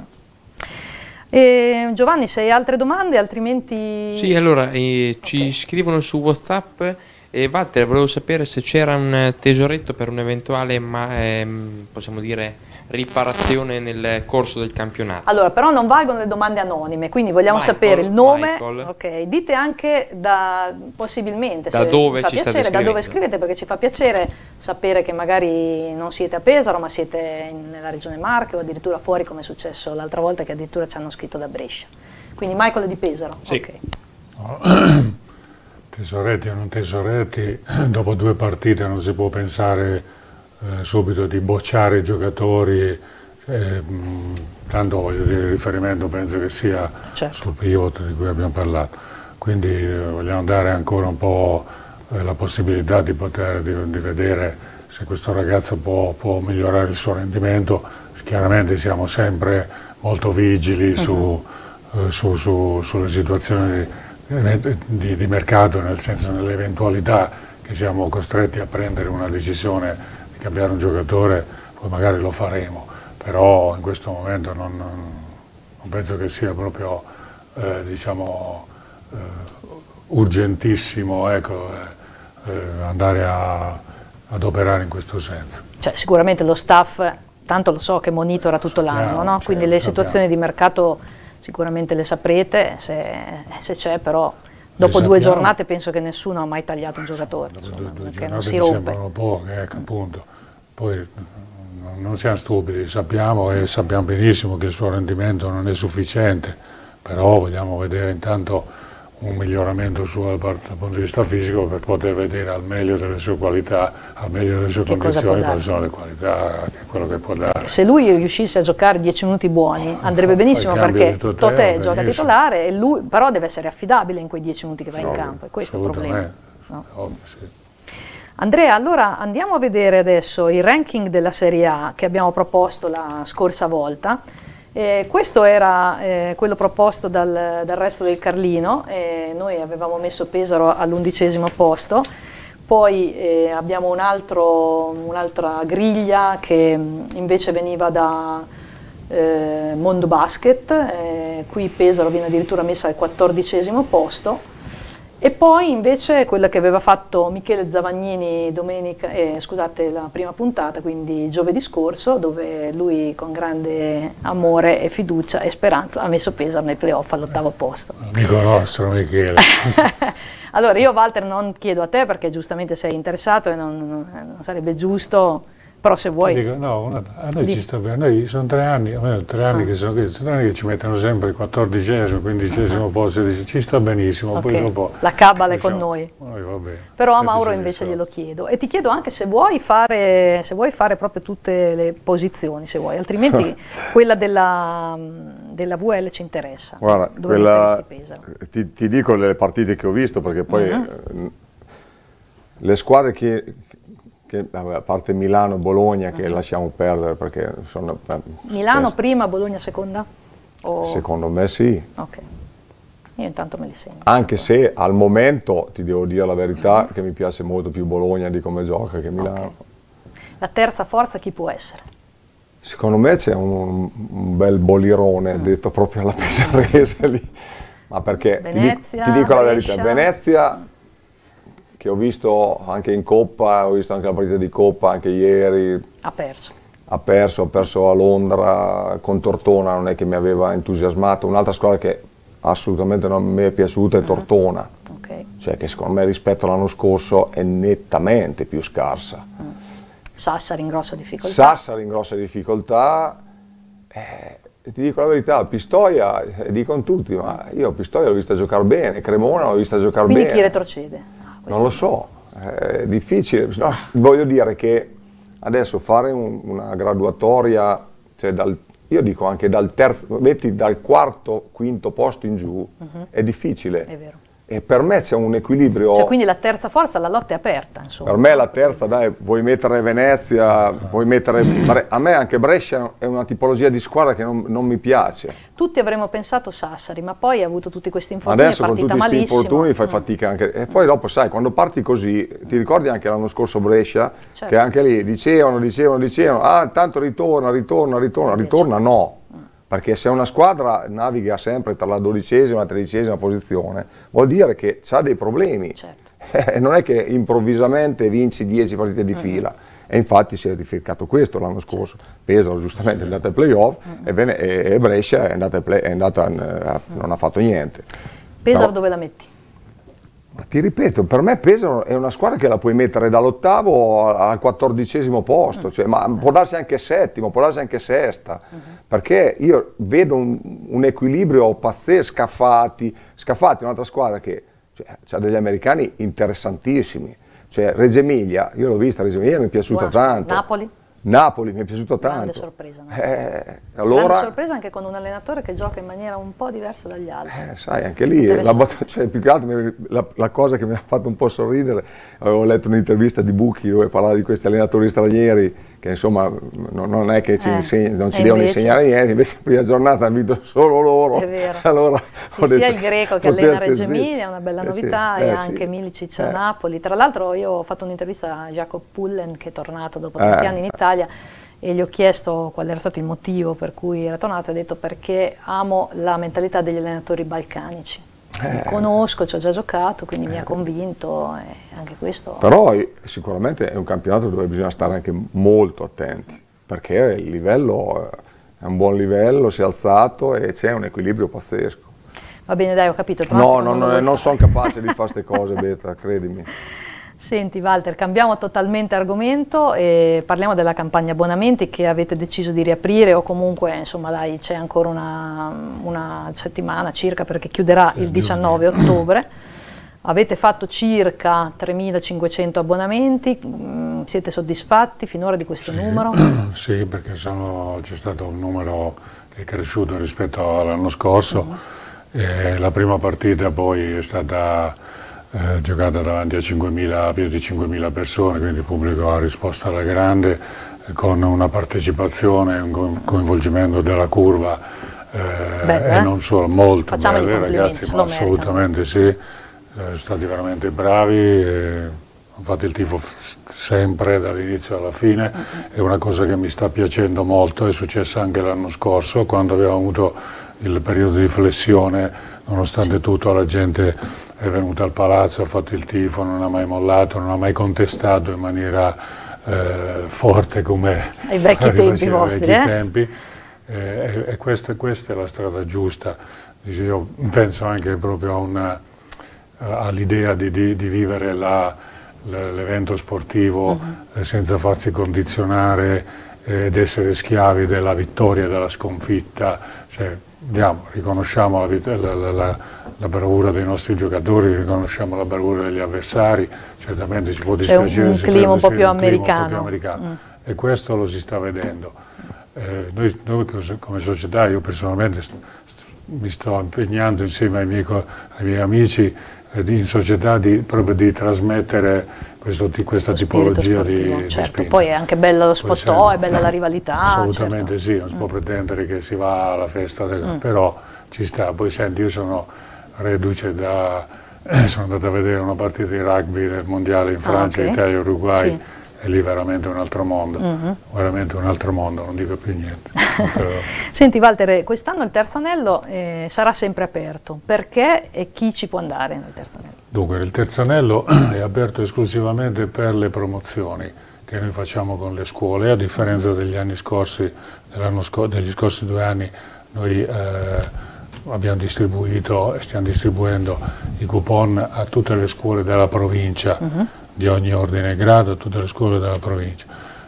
No? Giovanni, se hai altre domande, altrimenti... Sì, allora ci scrivono su WhatsApp. Walter, volevo sapere se c'era un tesoretto per un'eventuale, possiamo dire, riparazione nel corso del campionato. Allora, però non valgono le domande anonime, quindi vogliamo sapere il nome. Ok, dite anche possibilmente da dove ci piacere, state da dove scrivete, perché ci fa piacere sapere che magari non siete a Pesaro, ma siete nella regione Marche o addirittura fuori, come è successo l'altra volta che addirittura ci hanno scritto da Brescia. Quindi Michael è di Pesaro. Sì. Okay. Tesoretti o non tesoretti, dopo 2 partite non si può pensare subito di bocciare i giocatori, tanto voglio dire, il riferimento penso che sia sul pivot di cui abbiamo parlato, quindi vogliamo dare ancora un po' la possibilità di vedere se questo ragazzo può migliorare il suo rendimento. Chiaramente siamo sempre molto vigili sulle situazioni di mercato, nel senso nell'eventualità che siamo costretti a prendere una decisione di cambiare un giocatore, poi magari lo faremo, però in questo momento non penso che sia proprio diciamo, urgentissimo andare ad operare in questo senso. Cioè, sicuramente lo staff, tanto lo so che monitora tutto l'anno, no? Quindi le situazioni di mercato sicuramente le saprete, se c'è, però dopo 2 giornate penso che nessuno ha mai tagliato un giocatore, perché non si rompe. Sembrano poche, appunto. Poi non siamo stupidi, sappiamo benissimo che il suo rendimento non è sufficiente, però vogliamo vedere intanto un miglioramento suo dal punto di vista fisico per poter vedere al meglio delle sue qualità, al meglio delle sue condizioni, quali sono le qualità, quello che può dare. Se lui riuscisse a giocare 10 minuti buoni andrebbe benissimo, perché Totè gioca titolare, e lui però deve essere affidabile in quei 10 minuti che va in campo, e questo è il problema. No? Ovvio, sì. Andrea, allora andiamo a vedere adesso il ranking della Serie A che abbiamo proposto la scorsa volta. Questo era quello proposto dal resto del Carlino, noi avevamo messo Pesaro all'11° posto, poi abbiamo un'altra griglia che invece veniva da Mondo Basket, qui Pesaro viene addirittura messa al 14° posto, e poi invece quella che aveva fatto Michele Zavagnini la prima puntata, quindi giovedì scorso, dove lui con grande amore e fiducia e speranza ha messo Pesaro nei playoff all'8° posto. Amico nostro Michele. Allora io, Walter, non chiedo a te perché giustamente sei interessato e non sarebbe giusto, però se vuoi... No, a noi ci sta bene, noi sono 3 anni, almeno 3 anni che sono qui, 3 anni che ci mettono sempre il 14°, 15° posto, ci sta benissimo, okay. Poi dopo... La cabala è con noi. Va bene. Però a Mauro invece glielo chiedo, e ti chiedo anche se vuoi fare proprio tutte le posizioni, se vuoi, altrimenti quella della VL ci interessa. Guarda, dove ti dico le partite che ho visto, perché poi le squadre che a parte Milano e Bologna che lasciamo perdere, perché sono... Milano prima, Bologna seconda? Secondo me sì. Ok, io intanto me li sento. Anche se al momento, ti devo dire la verità, che mi piace molto più Bologna di come gioca che Milano. Okay. La terza forza chi può essere? Secondo me c'è un bel bolirone, detto proprio alla pesarese lì. Ma perché, Venezia, ti dico la verità, Brescia. Venezia, che ho visto anche in Coppa, ho visto anche la partita di Coppa anche ieri. Ha perso. Ha perso a Londra con Tortona, non è che mi aveva entusiasmato. Un'altra squadra che assolutamente non mi è piaciuta è Tortona, cioè che secondo me rispetto all'anno scorso è nettamente più scarsa. Sassari in grossa difficoltà. Sassari in grossa difficoltà. Ti dico la verità, Pistoia, dicono tutti, ma io Pistoia l'ho vista giocare bene, Cremona l'ho vista giocare bene. Quindi chi retrocede? Non lo so, è difficile. No, voglio dire che adesso fare una graduatoria, cioè io dico anche dal terzo, metti dal 4º, 5º posto in giù, è difficile. È vero. E per me c'è un equilibrio. Cioè, quindi la terza forza, la lotta è aperta, insomma. Per me la terza, dai, vuoi mettere Venezia, vuoi mettere... A me anche Brescia è una tipologia di squadra che non mi piace. Tutti avremmo pensato Sassari, ma poi ha avuto tutti questi infortuni, adesso è partita con tutti questi malissimo. infortuni fai fatica anche... E poi dopo, sai, quando parti così, ti ricordi anche l'anno scorso Brescia, certo. Che anche lì dicevano, ah, tanto ritorna no. Perché se una squadra naviga sempre tra la 12ª e la 13ª posizione, vuol dire che ha dei problemi. Certo. Non è che improvvisamente vinci 10 partite di fila. E infatti si è verificato questo l'anno scorso. Pesaro giustamente è andata ai playoff e Brescia non ha fatto niente. Pesaro dove la metti? Ti ripeto, per me Pesaro è una squadra che la puoi mettere dall'8° al 14° posto, cioè, ma può darsi anche 7°, può darsi anche 6ª, perché io vedo un equilibrio pazzesco. Scafati è un'altra squadra che ha degli americani interessantissimi, cioè Reggio Emilia, io l'ho vista, Reggio Emilia mi è piaciuta tanto. Napoli mi è piaciuto tanto. Grande sorpresa. Allora, grande sorpresa anche con un allenatore che gioca in maniera un po' diversa dagli altri. Sai, anche lì, cioè, più che altro la cosa che mi ha fatto un po' sorridere, avevo letto un'intervista di Bucchi dove parlava di questi allenatori stranieri, che insomma non è che non ci devono insegnare niente, invece la prima giornata hanno vinto solo loro. È vero. Allora, sì, sia il greco che allena Reggio Emilia è una bella novità, e anche Milicic a Napoli. Tra l'altro io ho fatto un'intervista a Jacob Pullen, che è tornato dopo tanti anni in Italia, e gli ho chiesto qual era stato il motivo per cui era tornato, e ha detto: perché amo la mentalità degli allenatori balcanici. Mi conosco, ci ho già giocato, quindi mi ha convinto, e anche questo... Però sicuramente è un campionato dove bisogna stare anche molto attenti, perché il livello è un buon livello, si è alzato e c'è un equilibrio pazzesco. Va bene, dai, ho capito. No, non sono capace di fare queste cose, Beta, credimi. Senti Walter, cambiamo totalmente argomento e parliamo della campagna abbonamenti che avete deciso di riaprire, o comunque insomma dai, c'è ancora una settimana circa perché chiuderà il 19 ottobre. Avete fatto circa 3.500 abbonamenti, siete soddisfatti finora di questo numero? Sì, perché c'è stato un numero che è cresciuto rispetto all'anno scorso. La prima partita poi è stata giocata davanti a più di 5.000 persone, quindi il pubblico ha risposto alla grande, con una partecipazione, un coinvolgimento della curva e non solo, molto belle, ragazzi, ma assolutamente sì. Sono stati veramente bravi, hanno fatto il tifo sempre dall'inizio alla fine. È una cosa che mi sta piacendo molto, è successa anche l'anno scorso quando abbiamo avuto il periodo di flessione, nonostante tutto la gente è venuta al palazzo, ha fatto il tifo, non ha mai mollato, non ha mai contestato in maniera forte come ai vecchi tempi vostri. E questa è la strada giusta. Io penso anche proprio all'idea di vivere l'evento sportivo senza farsi condizionare ed essere schiavi della vittoria e della sconfitta. Cioè, riconosciamo la bravura dei nostri giocatori, riconosciamo la bravura degli avversari, certamente ci può dispiacere un clima un po' più americano. E questo lo si sta vedendo. Noi come società, io personalmente mi sto impegnando insieme ai miei amici in società proprio di trasmettere questa tipologia di spinta. Poi è anche bello lo spottò, è bella la rivalità. Assolutamente sì, non si può pretendere che si va alla festa, però ci sta. Poi senti, io sono reduce sono andato a vedere una partita di rugby del mondiale in Francia, Italia-Uruguay, e lì veramente un altro mondo, veramente un altro mondo, non dico più niente. Senti Walter, quest'anno il Terzo Anello sarà sempre aperto, perché e chi ci può andare nel Terzo Anello? Dunque, il Terzo Anello è aperto esclusivamente per le promozioni che noi facciamo con le scuole, a differenza degli anni scorsi, degli scorsi 2 anni, noi abbiamo distribuito e stiamo distribuendo i coupon a tutte le scuole della provincia, di ogni ordine e grado, a tutte le scuole della provincia.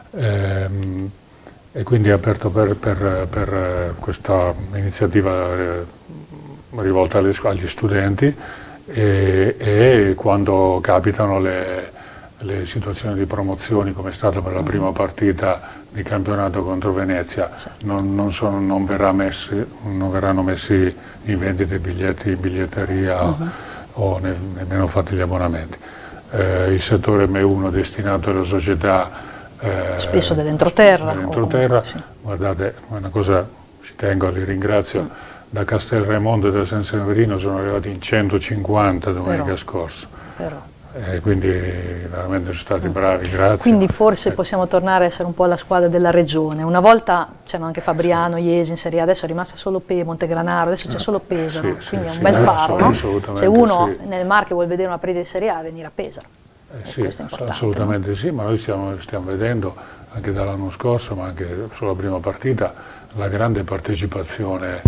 E quindi è aperto per questa iniziativa rivolta agli studenti e quando capitano le situazioni di promozioni, come è stato per la prima partita di campionato contro Venezia, non verranno messi in vendita i biglietti in biglietteria o nemmeno fatti gli abbonamenti. Il settore M1 destinato alle società spesso dell'entroterra. Guardate, una cosa ci tengo, li ringrazio, da Castel Raimondo e da San Severino sono arrivati in 150 domenica scorsa. Quindi veramente sono stati bravi, grazie. Quindi forse possiamo tornare a essere un po' la squadra della regione. Una volta c'erano anche Fabriano, Iesi in Serie A, adesso è rimasta solo Montegranaro, adesso c'è solo Pesaro, quindi è un bel faro, no? Se uno nel Marche vuole vedere una partita di Serie A, venire a Pesaro. Assolutamente sì, ma noi stiamo vedendo anche dall'anno scorso, ma anche sulla prima partita, la grande partecipazione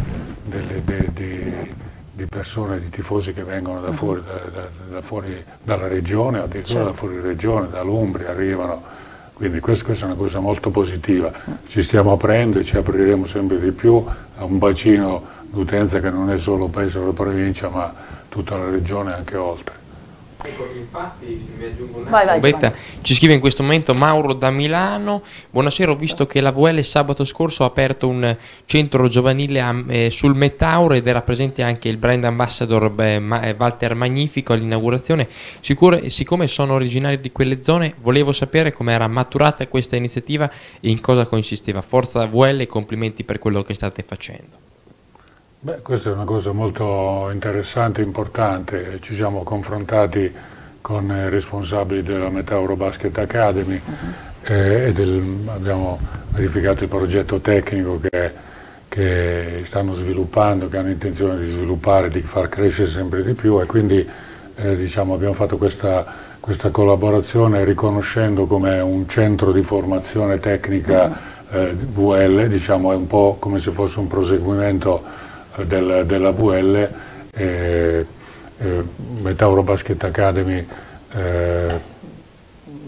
di persone, di tifosi che vengono da fuori, dalla regione, addirittura da fuori regione, dall'Umbria arrivano, quindi questa è una cosa molto positiva. Ci stiamo aprendo e ci apriremo sempre di più a un bacino d'utenza che non è solo Pesaro e provincia, ma tutta la regione e anche oltre. Ecco, infatti, se mi aggiungo un ci scrive in questo momento Mauro da Milano: buonasera, ho visto che la VL sabato scorso ha aperto un centro giovanile sul Metauro ed era presente anche il brand ambassador Walter Magnifico all'inaugurazione. Siccome sono originario di quelle zone, volevo sapere come era maturata questa iniziativa e in cosa consisteva. Forza VL e complimenti per quello che state facendo. Beh, questa è una cosa molto interessante e importante. Ci siamo confrontati con i responsabili della Metauro Basket Academy abbiamo verificato il progetto tecnico che stanno sviluppando, che hanno intenzione di sviluppare, di far crescere sempre di più, e quindi abbiamo fatto questa collaborazione riconoscendo come un centro di formazione tecnica VL, è un po' come se fosse un proseguimento della VL. Metauro Basket Academy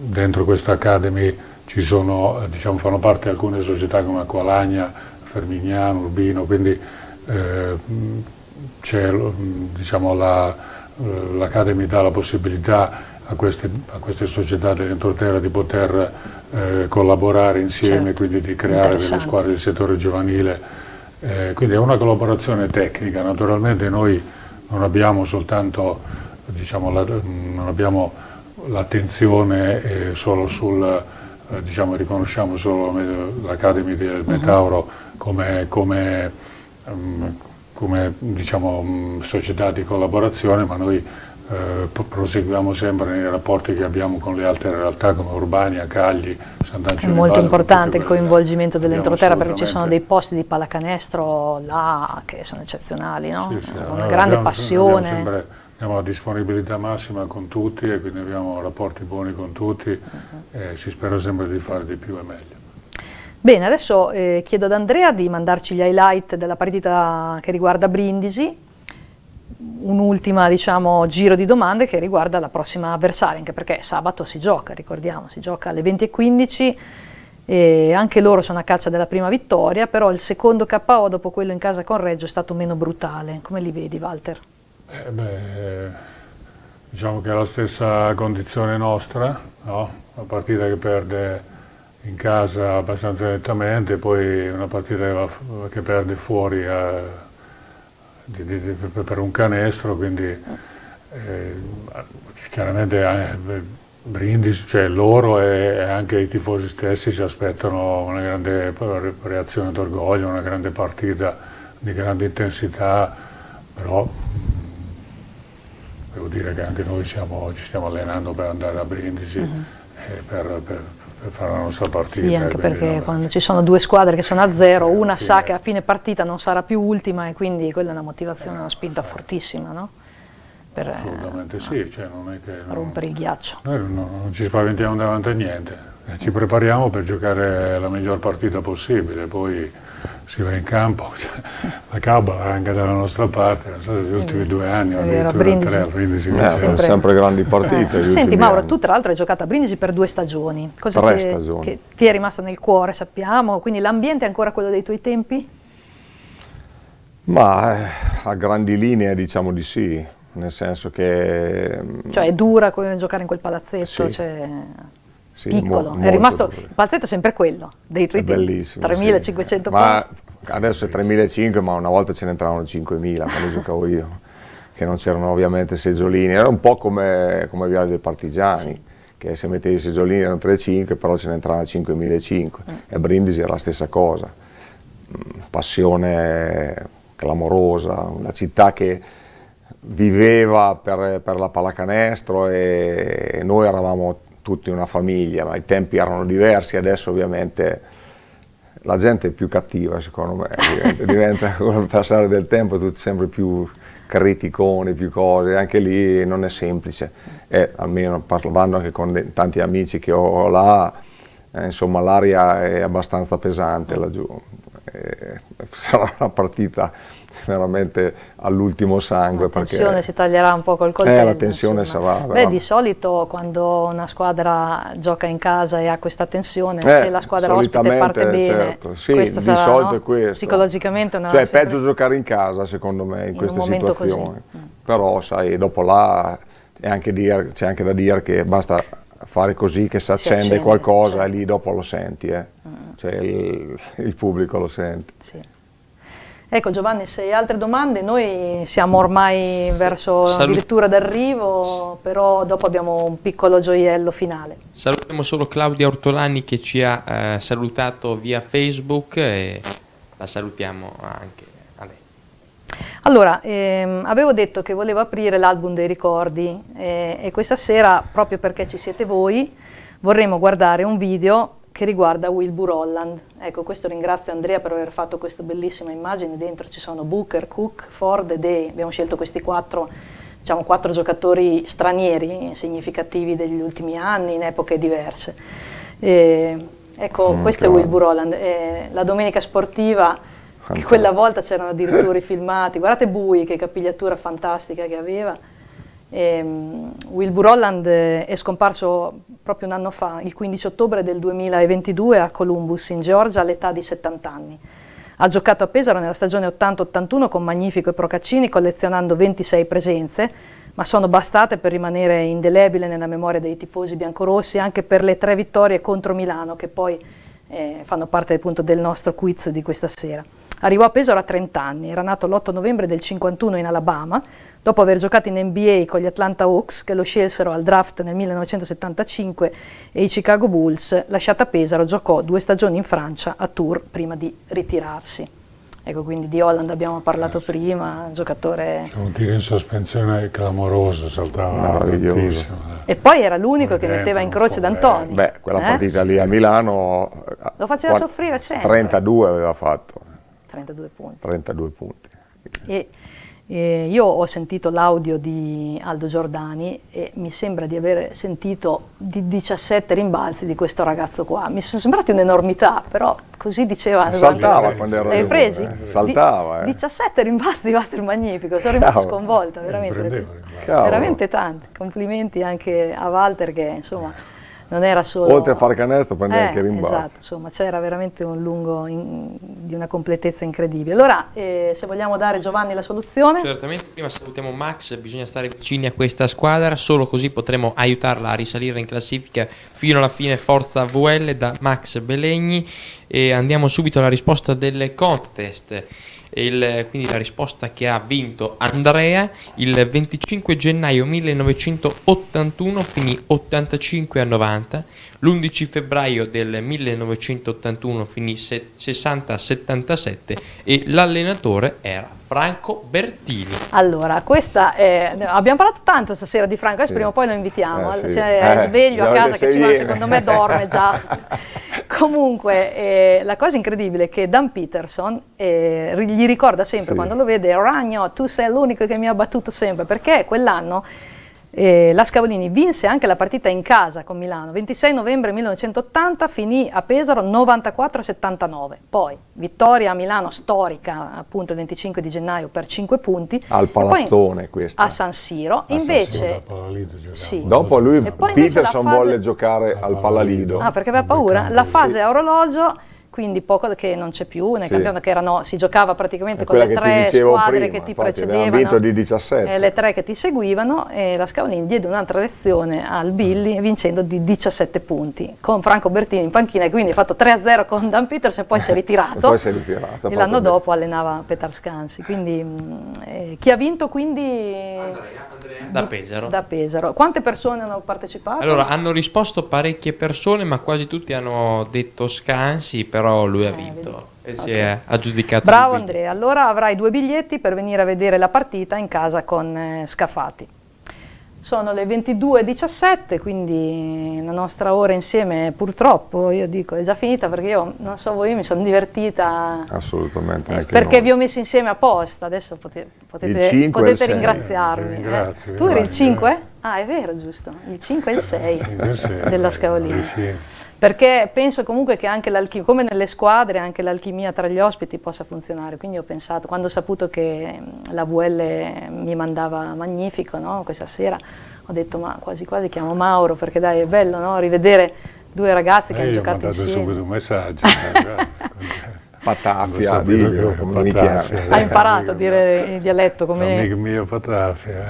dentro questa Academy ci sono, diciamo, fanno parte alcune società come Acqualagna, Fermignano, Urbino, quindi c'è, diciamo, l'Academy dà la possibilità a queste società dell'entroterra di poter collaborare insieme, certo, quindi di creare delle squadre del settore giovanile, quindi è una collaborazione tecnica. Naturalmente noi non abbiamo soltanto, diciamo, non abbiamo l'attenzione solo sul, diciamo, riconosciamo solo l'Academy del Metauro come diciamo, società di collaborazione, ma noi proseguiamo sempre nei rapporti che abbiamo con le altre realtà come Urbania, Cagli, Sant'Angelo. È molto importante il coinvolgimento dell'entroterra, perché ci sono dei posti di pallacanestro là che sono eccezionali, no? Sì, una grande passione. Abbiamo la disponibilità massima con tutti e quindi abbiamo rapporti buoni con tutti e si spera sempre di fare di più e meglio. Bene, adesso chiedo ad Andrea di mandarci gli highlight della partita che riguarda Brindisi, un'ultima, diciamo, giro di domande che riguarda la prossima avversaria, anche perché sabato si gioca, ricordiamo, si gioca alle 20:15 e anche loro sono a caccia della prima vittoria, però il secondo KO dopo quello in casa con Reggio è stato meno brutale. Come li vedi, Walter? Diciamo che è la stessa condizione nostra, no? Una partita che perde in casa abbastanza nettamente, poi una partita che perde fuori per un canestro, quindi chiaramente Brindisi, cioè loro e anche i tifosi stessi si aspettano una grande reazione d'orgoglio, una grande partita di grande intensità, però devo dire che anche noi ci stiamo allenando per andare a Brindisi e per fare la nostra partita. Sì, anche perché quando ci sono due squadre che sono a zero, una sa che a fine partita non sarà più ultima e quindi quella è una motivazione, una spinta fortissima, no? Assolutamente sì, cioè non è che rompere il ghiaccio. Noi non ci spaventiamo davanti a niente, ci prepariamo per giocare la miglior partita possibile, poi si va in campo, la cabala è anche dalla nostra parte, non so se gli ultimi 2 anni, addirittura 3 a Brindisi. Sono sempre grandi partite. Senti Mauro, tu tra l'altro hai giocato a Brindisi per 2 stagioni, cosa 3 stagioni. Che ti è rimasta nel cuore, sappiamo, quindi l'ambiente è ancora quello dei tuoi tempi? Ma a grandi linee diciamo di sì, nel senso che... Cioè è dura giocare in quel palazzetto, sì. Cioè... Sì, piccolo, è rimasto, il palazzetto è sempre quello, dei tuoi tempi, bellissimo, 3.500 sì. posti. Adesso è 3.500, ma una volta ce ne entravano 5.000 quando giocavo io, che non c'erano ovviamente seggiolini, era un po' come Viale del Partigiani, sì, che se mettevi i seggiolini erano 3.500, però ce ne entravano 5.500, e Brindisi era la stessa cosa, passione clamorosa, una città che viveva per la pallacanestro e noi eravamo tutti una famiglia, ma i tempi erano diversi, adesso ovviamente la gente è più cattiva secondo me, diventa con il passare del tempo tutti sempre più criticoni, più cose, anche lì non è semplice, almeno parlando anche con tanti amici che ho là, insomma l'aria è abbastanza pesante laggiù, sarà una partita veramente all'ultimo sangue. La tensione si taglierà un po' col coltello. La tensione sarà... Beh, di solito quando una squadra gioca in casa e ha questa tensione, se la squadra ospite parte bene, certo. Sì, questa di sarà, solito no? è questo. Psicologicamente cioè è peggio giocare in casa secondo me in queste situazioni, però sai, dopo là c'è anche da dire che basta fare così che si accende qualcosa, certo, e lì dopo lo senti, cioè il pubblico lo sente. Sì. Ecco Giovanni, se hai altre domande, noi siamo ormai verso addirittura d'arrivo, però dopo abbiamo un piccolo gioiello finale. Salutiamo solo Claudia Ortolani che ci ha salutato via Facebook e la salutiamo anche a lei. Allora, avevo detto che volevo aprire l'album dei ricordi e questa sera, proprio perché ci siete voi, vorremmo guardare un video che riguarda Wilbur Holland. Ecco, questo ringrazio Andrea per aver fatto questa bellissima immagine, dentro ci sono Booker, Cook, Ford e Day, abbiamo scelto questi 4 giocatori stranieri significativi degli ultimi anni in epoche diverse. Ecco, questo è Wilbur Holland, la domenica sportiva, che quella volta c'erano addirittura i filmati, guardate Bui che capigliatura fantastica che aveva, Wilbur Holland è scomparso proprio un anno fa, il 15 ottobre del 2022 a Columbus in Georgia all'età di 70 anni. Ha giocato a Pesaro nella stagione 80-81 con Magnifico e Procaccini, collezionando 26 presenze, ma sono bastate per rimanere indelebile nella memoria dei tifosi biancorossi, anche per le 3 vittorie contro Milano, che poi fanno parte appunto del nostro quiz di questa sera. Arrivò a Pesaro a 30 anni, era nato l'8 novembre del 51 in Alabama, dopo aver giocato in NBA con gli Atlanta Hawks, che lo scelsero al draft nel 1975, e i Chicago Bulls. Lasciata Pesaro, giocò 2 stagioni in Francia, a Tours, prima di ritirarsi. Ecco, quindi di Holland abbiamo parlato prima, giocatore... Un tiro in sospensione clamoroso, saltava tantissimo. E poi era l'unico che metteva in croce D'Antoni. Beh, quella partita lì a Milano... Lo faceva soffrire sempre. 32 aveva fatto. 32 punti. 32 punti. Io ho sentito l'audio di Aldo Giordani e mi sembra di aver sentito di 17 rimbalzi di questo ragazzo qua. Mi sono sembrati un'enormità, però così diceva. Saltava quando ero L'hai presi? Saltava. 17 rimbalzi di Walter Magnifico, sono rimasto sconvolta, veramente tanti. Complimenti anche a Walter che insomma... Non era solo... Oltre a fare canestro prendeva anche rimbalzi. Esatto, insomma c'era veramente un lungo di una completezza incredibile. Allora, se vogliamo dare Giovanni la soluzione... Certamente, prima salutiamo Max, bisogna stare vicini a questa squadra, solo così potremo aiutarla a risalire in classifica fino alla fine. Forza VL da Max Belegni. E andiamo subito alla risposta del contest. Quindi la risposta che ha vinto Andrea: il 25 gennaio 1981 finì 85-90, l'11 febbraio del 1981 finì 60-77 e l'allenatore era Franco Bertini. Allora, questa abbiamo parlato tanto stasera di Franco, adesso prima o poi lo invitiamo, è sveglio a casa che secondo me dorme già. Comunque la cosa incredibile è che Dan Peterson gli ricorda sempre quando lo vede: Ragno, tu sei l'unico che mi ha battuto sempre, perché quell'anno la Scavolini vinse anche la partita in casa con Milano, 26 novembre 1980, finì a Pesaro 94-79, poi vittoria a Milano storica appunto il 25 di gennaio per 5 punti. Al Palazzone questa. A San Siro, invece... Dopo lui, Peterson volle giocare al Palalido. Perché aveva paura. La fase a orologio... Quindi poco che non c'è più nel campionato, che si giocava praticamente con le 3 squadre che ti precedevano, vinto di 17. Le 3 che ti seguivano, e la Scavolini diede un'altra lezione al Billy vincendo di 17 punti con Franco Bertini in panchina, e quindi ha fatto 3-0 con Dan Peterson e poi si è ritirato. E l'anno dopo allenava Petar Scansi. Quindi chi ha vinto quindi? Andrea. Da Pesaro. Da Pesaro. Quante persone hanno partecipato? Allora, hanno risposto parecchie persone, ma quasi tutti hanno detto Scansi, però lui ha vinto e si è aggiudicato. Bravo Andrea, allora avrai 2 biglietti per venire a vedere la partita in casa con Scafati. Sono le 22:17, quindi la nostra ora insieme purtroppo, io dico, è già finita, perché io, non so voi, mi sono divertita. Assolutamente. Anche perché noi. Vi ho messo insieme apposta, adesso potete ringraziarmi. Tu eri il 5? Ah, è vero, giusto, il 5 e il 6 della Scavolini. Perché penso comunque che anche l'alchimia, come nelle squadre, anche l'alchimia tra gli ospiti possa funzionare. Quindi ho pensato, quando ho saputo che la VL mi mandava Magnifico, no, questa sera, ho detto ma quasi quasi chiamo Mauro, perché dai, è bello, no, rivedere 2 ragazzi che hanno giocato insieme. Ho mandato subito un messaggio. Patafia, ha imparato a dire il dialetto come... Amico mio Patafia.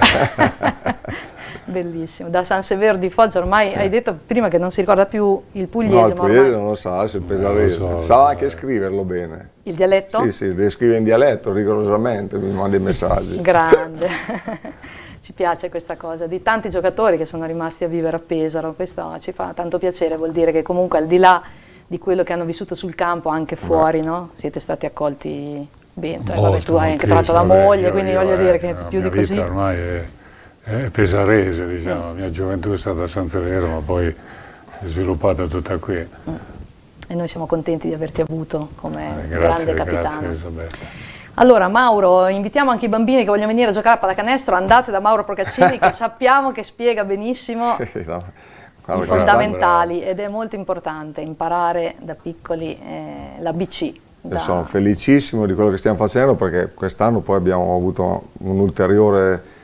Bellissimo, da San Severo di Foggia ormai hai detto prima che non si ricorda più il pugliese. No, il pugliese non lo sa, il pesarese. Sa anche scriverlo bene. Il dialetto? Sì, deve scrivere in dialetto rigorosamente, mi manda i messaggi. Grande. Ci piace questa cosa, di tanti giocatori che sono rimasti a vivere a Pesaro, questo ci fa tanto piacere, vuol dire che comunque al di là di quello che hanno vissuto sul campo, anche fuori, no? Siete stati accolti bene. Tu hai anche trovato la moglie, quindi voglio dire che più di così. Ormai è pesarese, diciamo, la mia gioventù è stata a San Severo, ma poi si è sviluppata tutta qui. E noi siamo contenti di averti avuto come grande capitano. Grazie Elisabetta. Allora Mauro, invitiamo anche i bambini che vogliono venire a giocare a pallacanestro, andate da Mauro Procaccini che sappiamo che spiega benissimo i fondamentali, ed è molto importante imparare da piccoli l'ABC. Io sono felicissimo di quello che stiamo facendo, perché quest'anno poi abbiamo avuto un ulteriore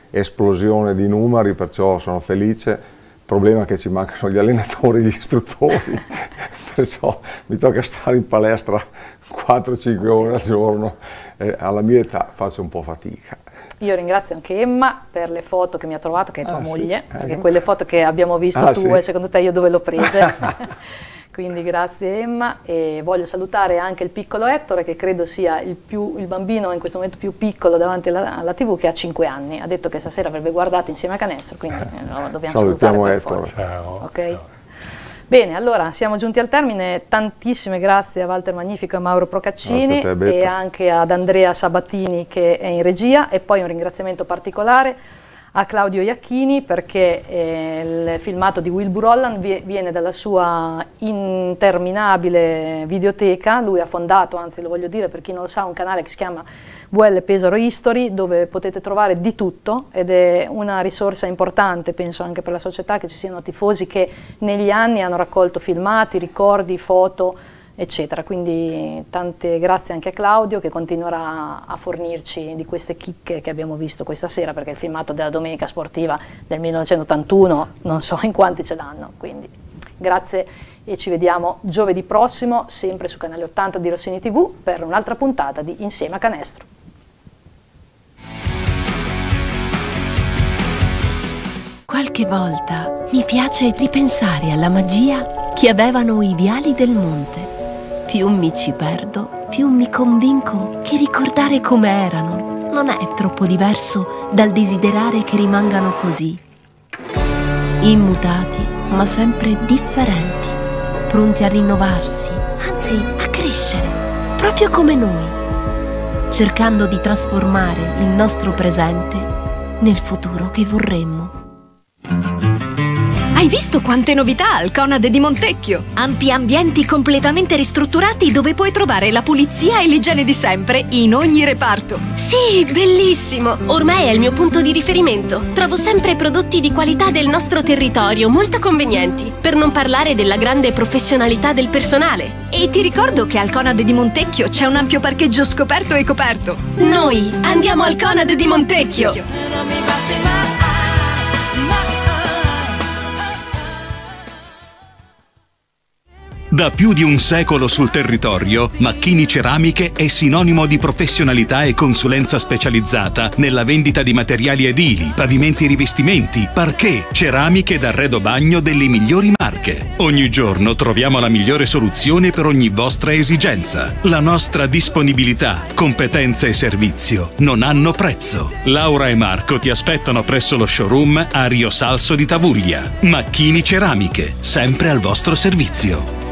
esplosione di numeri, perciò sono felice. Il problema è che ci mancano gli allenatori, gli istruttori, perciò mi tocca stare in palestra 4-5 ore al giorno e alla mia età faccio un po' fatica. Io ringrazio anche Emma per le foto che mi ha trovato, che è tua moglie, perché quelle foto che abbiamo visto tue, secondo te io dove le ho prese? Quindi grazie Emma, e voglio salutare anche il piccolo Ettore, che credo sia il bambino in questo momento più piccolo davanti alla TV, che ha 5 anni. Ha detto che stasera avrebbe guardato insieme a Canestro, quindi lo dobbiamo salutare per forza. Ciao. Okay? Ciao. Bene, allora siamo giunti al termine. Tantissime grazie a Walter Magnifico e a Mauro Procaccini e anche ad Andrea Sabatini che è in regia, e poi un ringraziamento particolare a Claudio Iacchini, perché il filmato di Wilbur Holland viene dalla sua interminabile videoteca. Lui ha fondato, anzi lo voglio dire per chi non lo sa, un canale che si chiama VL Pesaro History, dove potete trovare di tutto, ed è una risorsa importante, penso anche per la società, che ci siano tifosi che negli anni hanno raccolto filmati, ricordi, foto, eccetera. Quindi tante grazie anche a Claudio, che continuerà a fornirci di queste chicche che abbiamo visto questa sera, perché il filmato della domenica sportiva del 1981 non so in quanti ce l'hanno. Quindi grazie e ci vediamo giovedì prossimo, sempre su canale 80 di Rossini TV, per un'altra puntata di Insieme a Canestro. Qualche volta mi piace ripensare alla magia che avevano i viali del monte. Più mi ci perdo, più mi convinco che ricordare come erano non è troppo diverso dal desiderare che rimangano così. Immutati, ma sempre differenti, pronti a rinnovarsi, anzi a crescere, proprio come noi, cercando di trasformare il nostro presente nel futuro che vorremmo. Hai visto quante novità al Conad di Montecchio? Ampi ambienti completamente ristrutturati dove puoi trovare la pulizia e l'igiene di sempre in ogni reparto. Sì, bellissimo! Ormai è il mio punto di riferimento. Trovo sempre prodotti di qualità del nostro territorio, molto convenienti, per non parlare della grande professionalità del personale. E ti ricordo che al Conad di Montecchio c'è un ampio parcheggio scoperto e coperto. Noi andiamo al Conad di Montecchio! Da più di un secolo sul territorio, Macchini Ceramiche è sinonimo di professionalità e consulenza specializzata nella vendita di materiali edili, pavimenti e rivestimenti, parquet, ceramiche ed arredo bagno delle migliori marche. Ogni giorno troviamo la migliore soluzione per ogni vostra esigenza. La nostra disponibilità, competenza e servizio non hanno prezzo. Laura e Marco ti aspettano presso lo showroom a Rio Salso di Tavuglia. Macchini Ceramiche, sempre al vostro servizio.